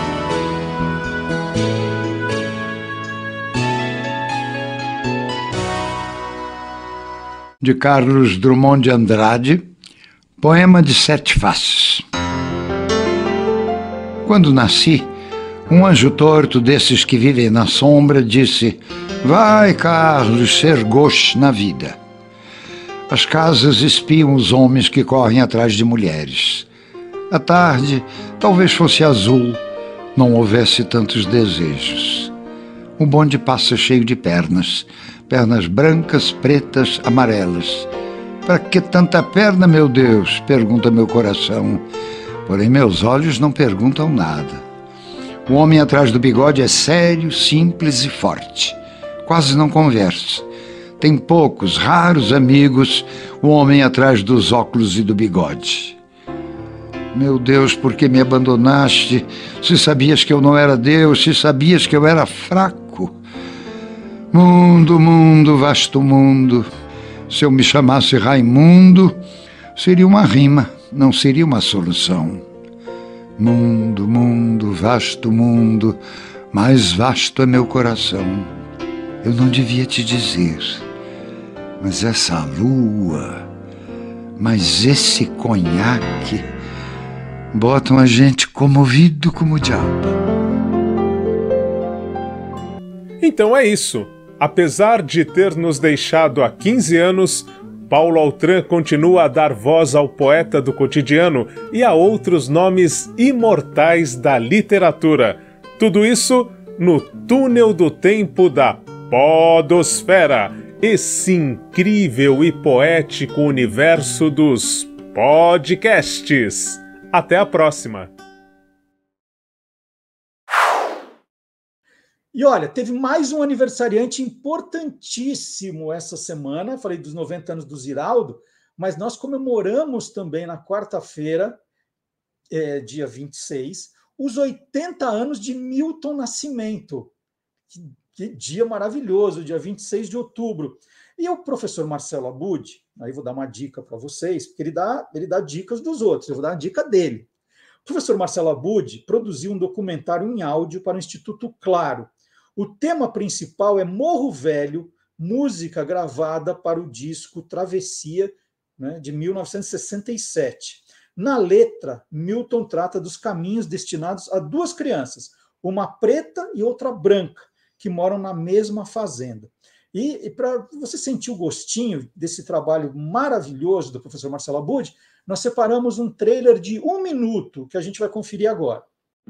De Carlos Drummond de Andrade, Poema de Sete Faces. Quando nasci, um anjo torto desses que vivem na sombra disse: vai, Carlos, ser gauche na vida. As casas espiam os homens que correm atrás de mulheres. A tarde talvez fosse azul, não houvesse tantos desejos. O bonde passa cheio de pernas, pernas brancas, pretas, amarelas. Para que tanta perna, meu Deus? Pergunta meu coração. Porém, meus olhos não perguntam nada. O homem atrás do bigode é sério, simples e forte. Quase não conversa. Tem poucos, raros amigos, o homem atrás dos óculos e do bigode. Meu Deus, por que me abandonaste? Se sabias que eu não era Deus, se sabias que eu era fraco. Mundo, mundo, vasto mundo. Se eu me chamasse Raimundo, seria uma rima, não seria uma solução. Mundo, mundo, vasto mundo, mais vasto é meu coração. Eu não devia te dizer, mas essa lua, mas esse conhaque, botam a gente comovido como o diabo. Então é isso. Apesar de ter nos deixado há 15 anos, Paulo Altran continua a dar voz ao poeta do cotidiano e a outros nomes imortais da literatura. Tudo isso no túnel do tempo da Podosfera, esse incrível e poético universo dos podcasts. Até a próxima! E olha, teve mais um aniversariante importantíssimo essa semana. Falei dos 90 anos do Ziraldo, mas nós comemoramos também na quarta-feira, dia 26, os 80 anos de Milton Nascimento. Que dia maravilhoso, dia 26 de outubro. E o professor Marcelo Abud, aí vou dar uma dica para vocês, porque ele dá dicas dos outros, eu vou dar uma dica dele. O professor Marcelo Abud produziu um documentário em áudio para o Instituto Claro. O tema principal é Morro Velho, música gravada para o disco Travessia, né, de 1967. Na letra, Milton trata dos caminhos destinados a duas crianças, uma preta e outra branca, que moram na mesma fazenda. E para você sentir o gostinho desse trabalho maravilhoso do professor Marcelo Abud, nós separamos um trailer de 1 minuto, que a gente vai conferir agora.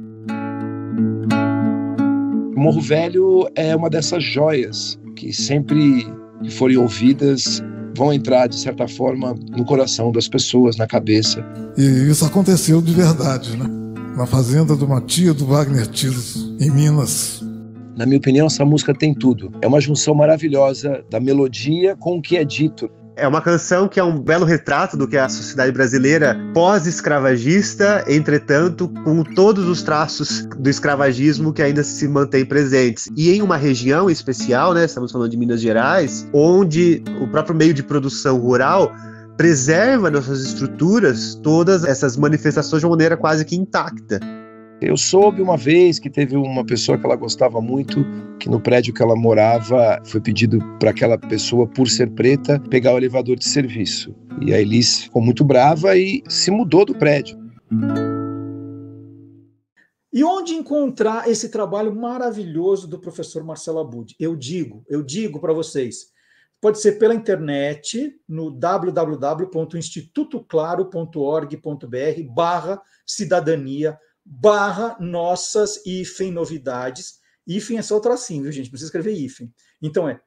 O Morro Velho é uma dessas joias que sempre que forem ouvidas vão entrar, de certa forma, no coração das pessoas, na cabeça. E isso aconteceu de verdade, né? Na fazenda de uma tia do Wagner Tiso, em Minas. Na minha opinião, essa música tem tudo. É uma junção maravilhosa da melodia com o que é dito. É uma canção que é um belo retrato do que é a sociedade brasileira pós-escravagista, entretanto, com todos os traços do escravagismo que ainda se mantém presentes. E em uma região especial, né, estamos falando de Minas Gerais, onde o próprio meio de produção rural preserva nas suas estruturas todas essas manifestações de uma maneira quase que intacta. Eu soube uma vez que teve uma pessoa que ela gostava muito, que no prédio que ela morava foi pedido para aquela pessoa, por ser preta, pegar o elevador de serviço. E a Elis ficou muito brava e se mudou do prédio. E onde encontrar esse trabalho maravilhoso do professor Marcelo Abud? Eu digo para vocês, pode ser pela internet, no www.institutoclaro.org.br/cidadania, /nossas-novidades. Hífen é só o tracinho, viu, gente? Não precisa escrever hífen. Então é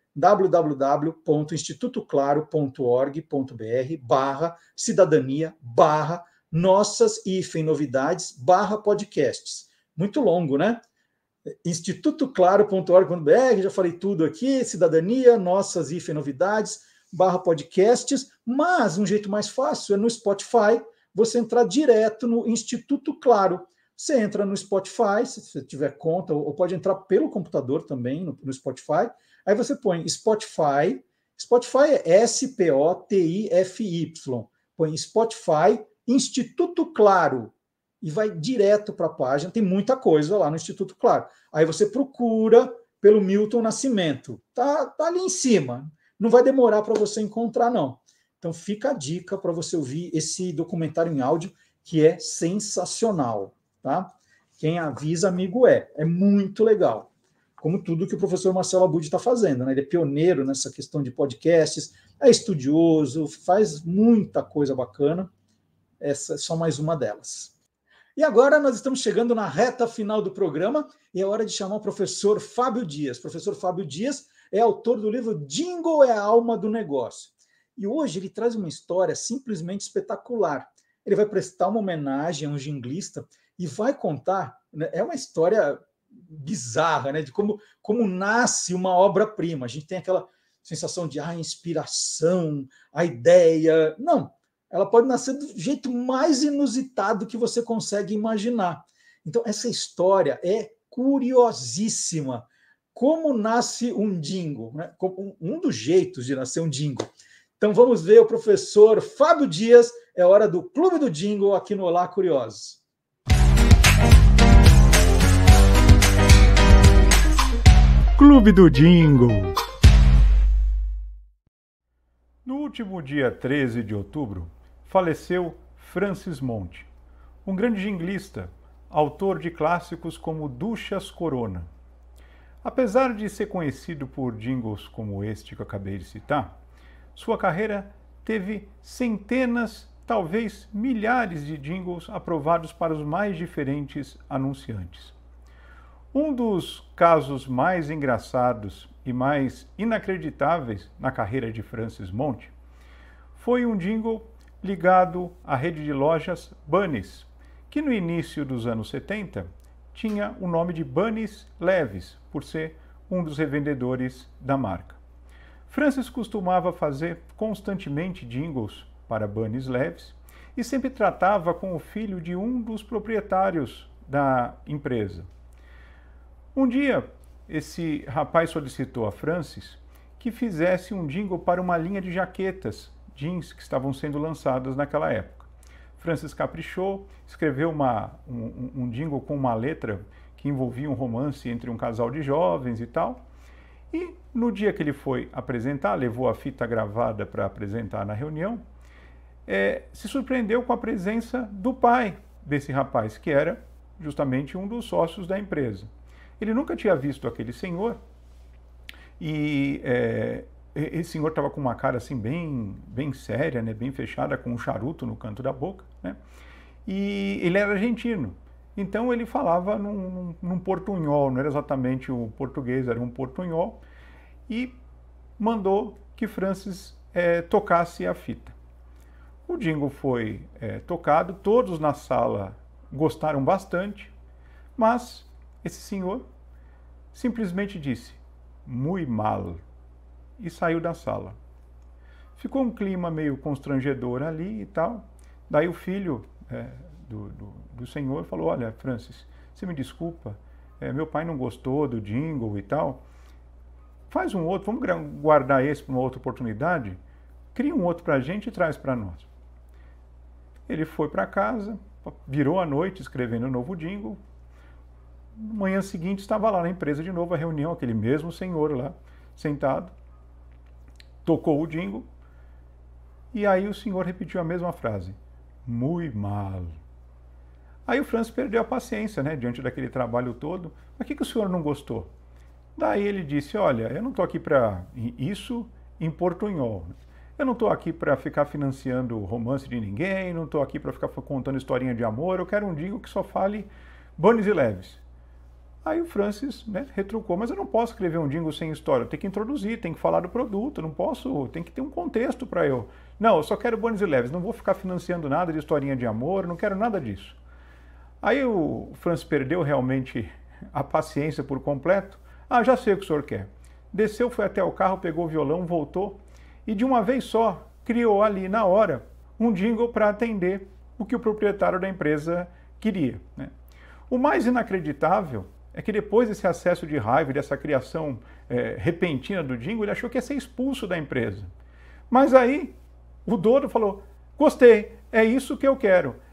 www.institutoclaro.org.br/cidadania /nossas-novidades /podcasts. Muito longo, né? institutoclaro.org.br, já falei tudo aqui, cidadania, nossas-novidades /podcasts, mas um jeito mais fácil é no Spotify, você entrar direto no Instituto Claro. Você entra no Spotify, se você tiver conta, ou pode entrar pelo computador também, no Spotify. Aí você põe Spotify é SPOTIFY, põe Spotify, Instituto Claro. e vai direto para a página. Tem muita coisa lá no Instituto Claro. Aí você procura pelo Milton Nascimento. Tá ali em cima. Não vai demorar para você encontrar, não. Então fica a dica para você ouvir esse documentário em áudio, que é sensacional, tá? Quem avisa, amigo é. É muito legal. Como tudo que o professor Marcelo Abud está fazendo, né? Ele é pioneiro nessa questão de podcasts, é estudioso, faz muita coisa bacana. Essa é só mais uma delas. E agora nós estamos chegando na reta final do programa e é hora de chamar o professor Fábio Dias. O professor Fábio Dias é autor do livro Jingle é a Alma do Negócio. E hoje ele traz uma história simplesmente espetacular. Ele vai prestar uma homenagem a um jinglista e vai contar, né, é uma história bizarra, né, de como nasce uma obra-prima. A gente tem aquela sensação de inspiração, a ideia. Não, ela pode nascer do jeito mais inusitado que você consegue imaginar. Então, essa história é curiosíssima. Como nasce um jingle, né? Um dos jeitos de nascer um jingle. Então, vamos ver o professor Fábio Dias. É hora do Clube do Jingle aqui no Olá Curiosos. Clube do Jingle. No último dia 13 de outubro, faleceu Francis Monte, um grande jinglista, autor de clássicos como Duchas Corona. Apesar de ser conhecido por jingles como este que eu acabei de citar, sua carreira teve centenas, talvez milhares de jingles aprovados para os mais diferentes anunciantes. Um dos casos mais engraçados e mais inacreditáveis na carreira de Francis Monte foi um jingle ligado à rede de lojas Bunny's, que no início dos anos 70 tinha o nome de Bunny's Leves, por ser um dos revendedores da marca. Francis costumava fazer constantemente jingles para Bunny's Leves e sempre tratava com o filho de um dos proprietários da empresa. Um dia, esse rapaz solicitou a Francis que fizesse um jingle para uma linha de jaquetas jeans que estavam sendo lançadas naquela época. Francis caprichou, escreveu um jingle com uma letra que envolvia um romance entre um casal de jovens e tal. E no dia que ele foi apresentar, levou a fita gravada para apresentar na reunião, se surpreendeu com a presença do pai desse rapaz, que era justamente um dos sócios da empresa. Ele nunca tinha visto aquele senhor e esse senhor estava com uma cara assim bem séria, né, bem fechada, com um charuto no canto da boca, né? E ele era argentino, então ele falava num portunhol, não era exatamente o português, era um portunhol, e mandou que Francis tocasse a fita. O jingle foi tocado, todos na sala gostaram bastante, mas esse senhor simplesmente disse, "Muy mal", e saiu da sala. Ficou um clima meio constrangedor ali e tal. Daí o filho do senhor falou, olha, Francis, você me desculpa, meu pai não gostou do jingle e tal. Faz um outro, vamos guardar esse para uma outra oportunidade, cria um outro para a gente e traz para nós. Ele foi para casa, virou a noite escrevendo um novo jingle. Na manhã seguinte estava lá na empresa de novo a reunião, aquele mesmo senhor lá, sentado, tocou o jingle, e aí o senhor repetiu a mesma frase, "Muy mal". Aí o Francis perdeu a paciência, né, diante daquele trabalho todo. Mas o que o senhor não gostou? Daí ele disse, olha, eu não estou aqui para isso em portunhol. Eu não estou aqui para ficar financiando romance de ninguém, não estou aqui para ficar contando historinha de amor, eu quero um jingle que só fale Bunny's e Leves. Aí o Francis, né, retrucou, mas eu não posso escrever um jingle sem história, eu tenho que introduzir, tenho que falar do produto, não posso, tem que ter um contexto para eu. Não, eu só quero Bunny's e Leves, não vou ficar financiando nada de historinha de amor, não quero nada disso. Aí o Francis perdeu realmente a paciência por completo. Já sei o que o senhor quer. Desceu, foi até o carro, pegou o violão, voltou e de uma vez só criou ali na hora um jingle para atender o que o proprietário da empresa queria, né? O mais inacreditável é que depois desse acesso de raiva, dessa criação repentina do jingle, ele achou que ia ser expulso da empresa. Mas aí o dono falou, gostei, é isso que eu quero.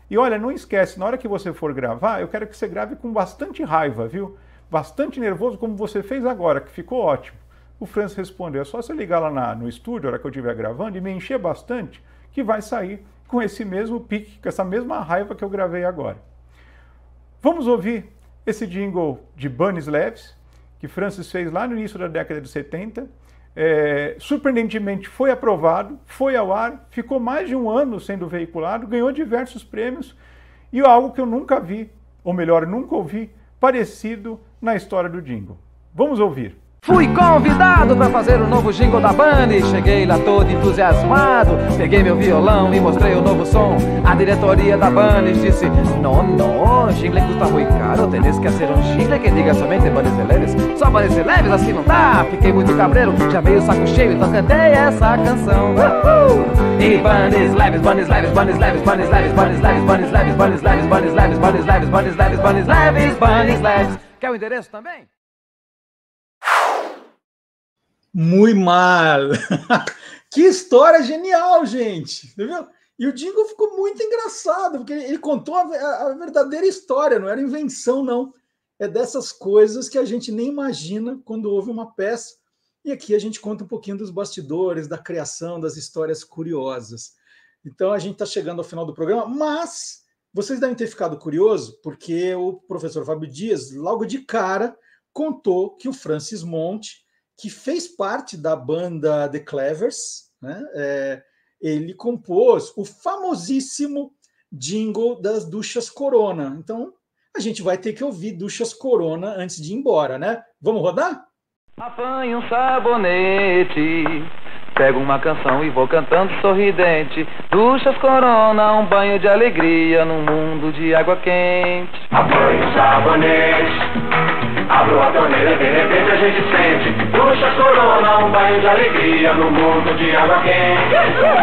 E olha, não esquece, na hora que você for gravar, eu quero que você grave com bastante raiva, viu? Bastante nervoso, como você fez agora, que ficou ótimo. O Francis respondeu, é só você ligar lá no estúdio, a hora que eu estiver gravando, e me encher bastante, que vai sair com esse mesmo pique, com essa mesma raiva que eu gravei agora. Vamos ouvir esse jingle de Bunnies Leves, que Francis fez lá no início da década de 70. Surpreendentemente foi aprovado, foi ao ar, ficou mais de um ano sendo veiculado, ganhou diversos prêmios e algo que eu nunca vi, ou melhor, nunca ouvi, parecido na história do jingle. Vamos ouvir. Fui convidado para fazer o novo jingle da Bunnies. Cheguei lá todo entusiasmado, peguei meu violão e mostrei o novo som. A diretoria da Bunnies disse: no, jingle custa muito caro, tenés que hacer jingle que diga somente Bunnies leves. Só Bunnies leves assim não dá. Fiquei muito cabreiro, já veio o saco cheio, então cantei essa canção. E Bunnies leves, Bunnies leves, Bunnies leves, Bunnies leves, Bunnies leves, Bunnies leves, Bunnies leves, Bunnies leves, Bunnies leves, Bunnies leves, Bunnies leves, Bunnies leves. Quer o endereço também? Muito mal! Que história genial, gente! Entendeu? E o jingle ficou muito engraçado, porque ele contou a verdadeira história, não era invenção, não. É dessas coisas que a gente nem imagina quando ouve uma peça. E aqui a gente conta um pouquinho dos bastidores, da criação, das histórias curiosas. Então a gente está chegando ao final do programa, mas vocês devem ter ficado curiosos, porque o professor Fábio Dias, logo de cara, contou que o Francis Monte, que fez parte da banda The Clevers, né? Ele compôs o famosíssimo jingle das Duchas Corona. Então, a gente vai ter que ouvir Duchas Corona antes de ir embora, né? Vamos rodar? Apanho um sabonete, pego uma canção e vou cantando sorridente. Duchas Corona, um banho de alegria num mundo de água quente. Apanho um sabonete, abro a torneira e de repente a gente sente Duchas Corona, um banho de alegria no mundo de água quente.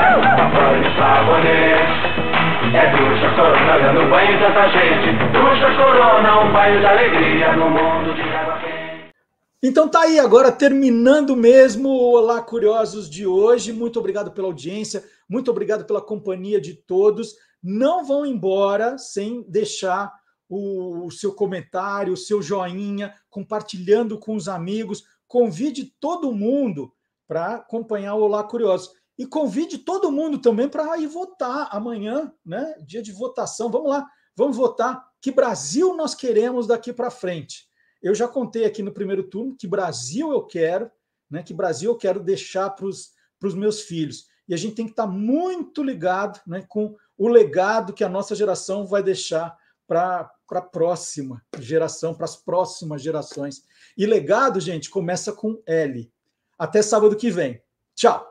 Apanho sabonete, é Duchas Corona dando banho em tanta gente. Duchas Corona, um banho de alegria no mundo de água quente. Então tá aí, agora terminando mesmo o Olá Curiosos de hoje. Muito obrigado pela audiência, muito obrigado pela companhia de todos. Não vão embora sem deixar o seu comentário, o seu joinha, compartilhando com os amigos. Convide todo mundo para acompanhar o Olá Curiosos. E convide todo mundo também para ir votar amanhã, né? Dia de votação. Vamos lá, vamos votar. Que Brasil nós queremos daqui para frente? Eu já contei aqui no primeiro turno que Brasil eu quero, né? Que Brasil eu quero deixar para os meus filhos. E a gente tem que estar muito ligado, né, com o legado que a nossa geração vai deixar para a próxima geração, para as próximas gerações. E legado, gente, começa com L. Até sábado que vem. Tchau!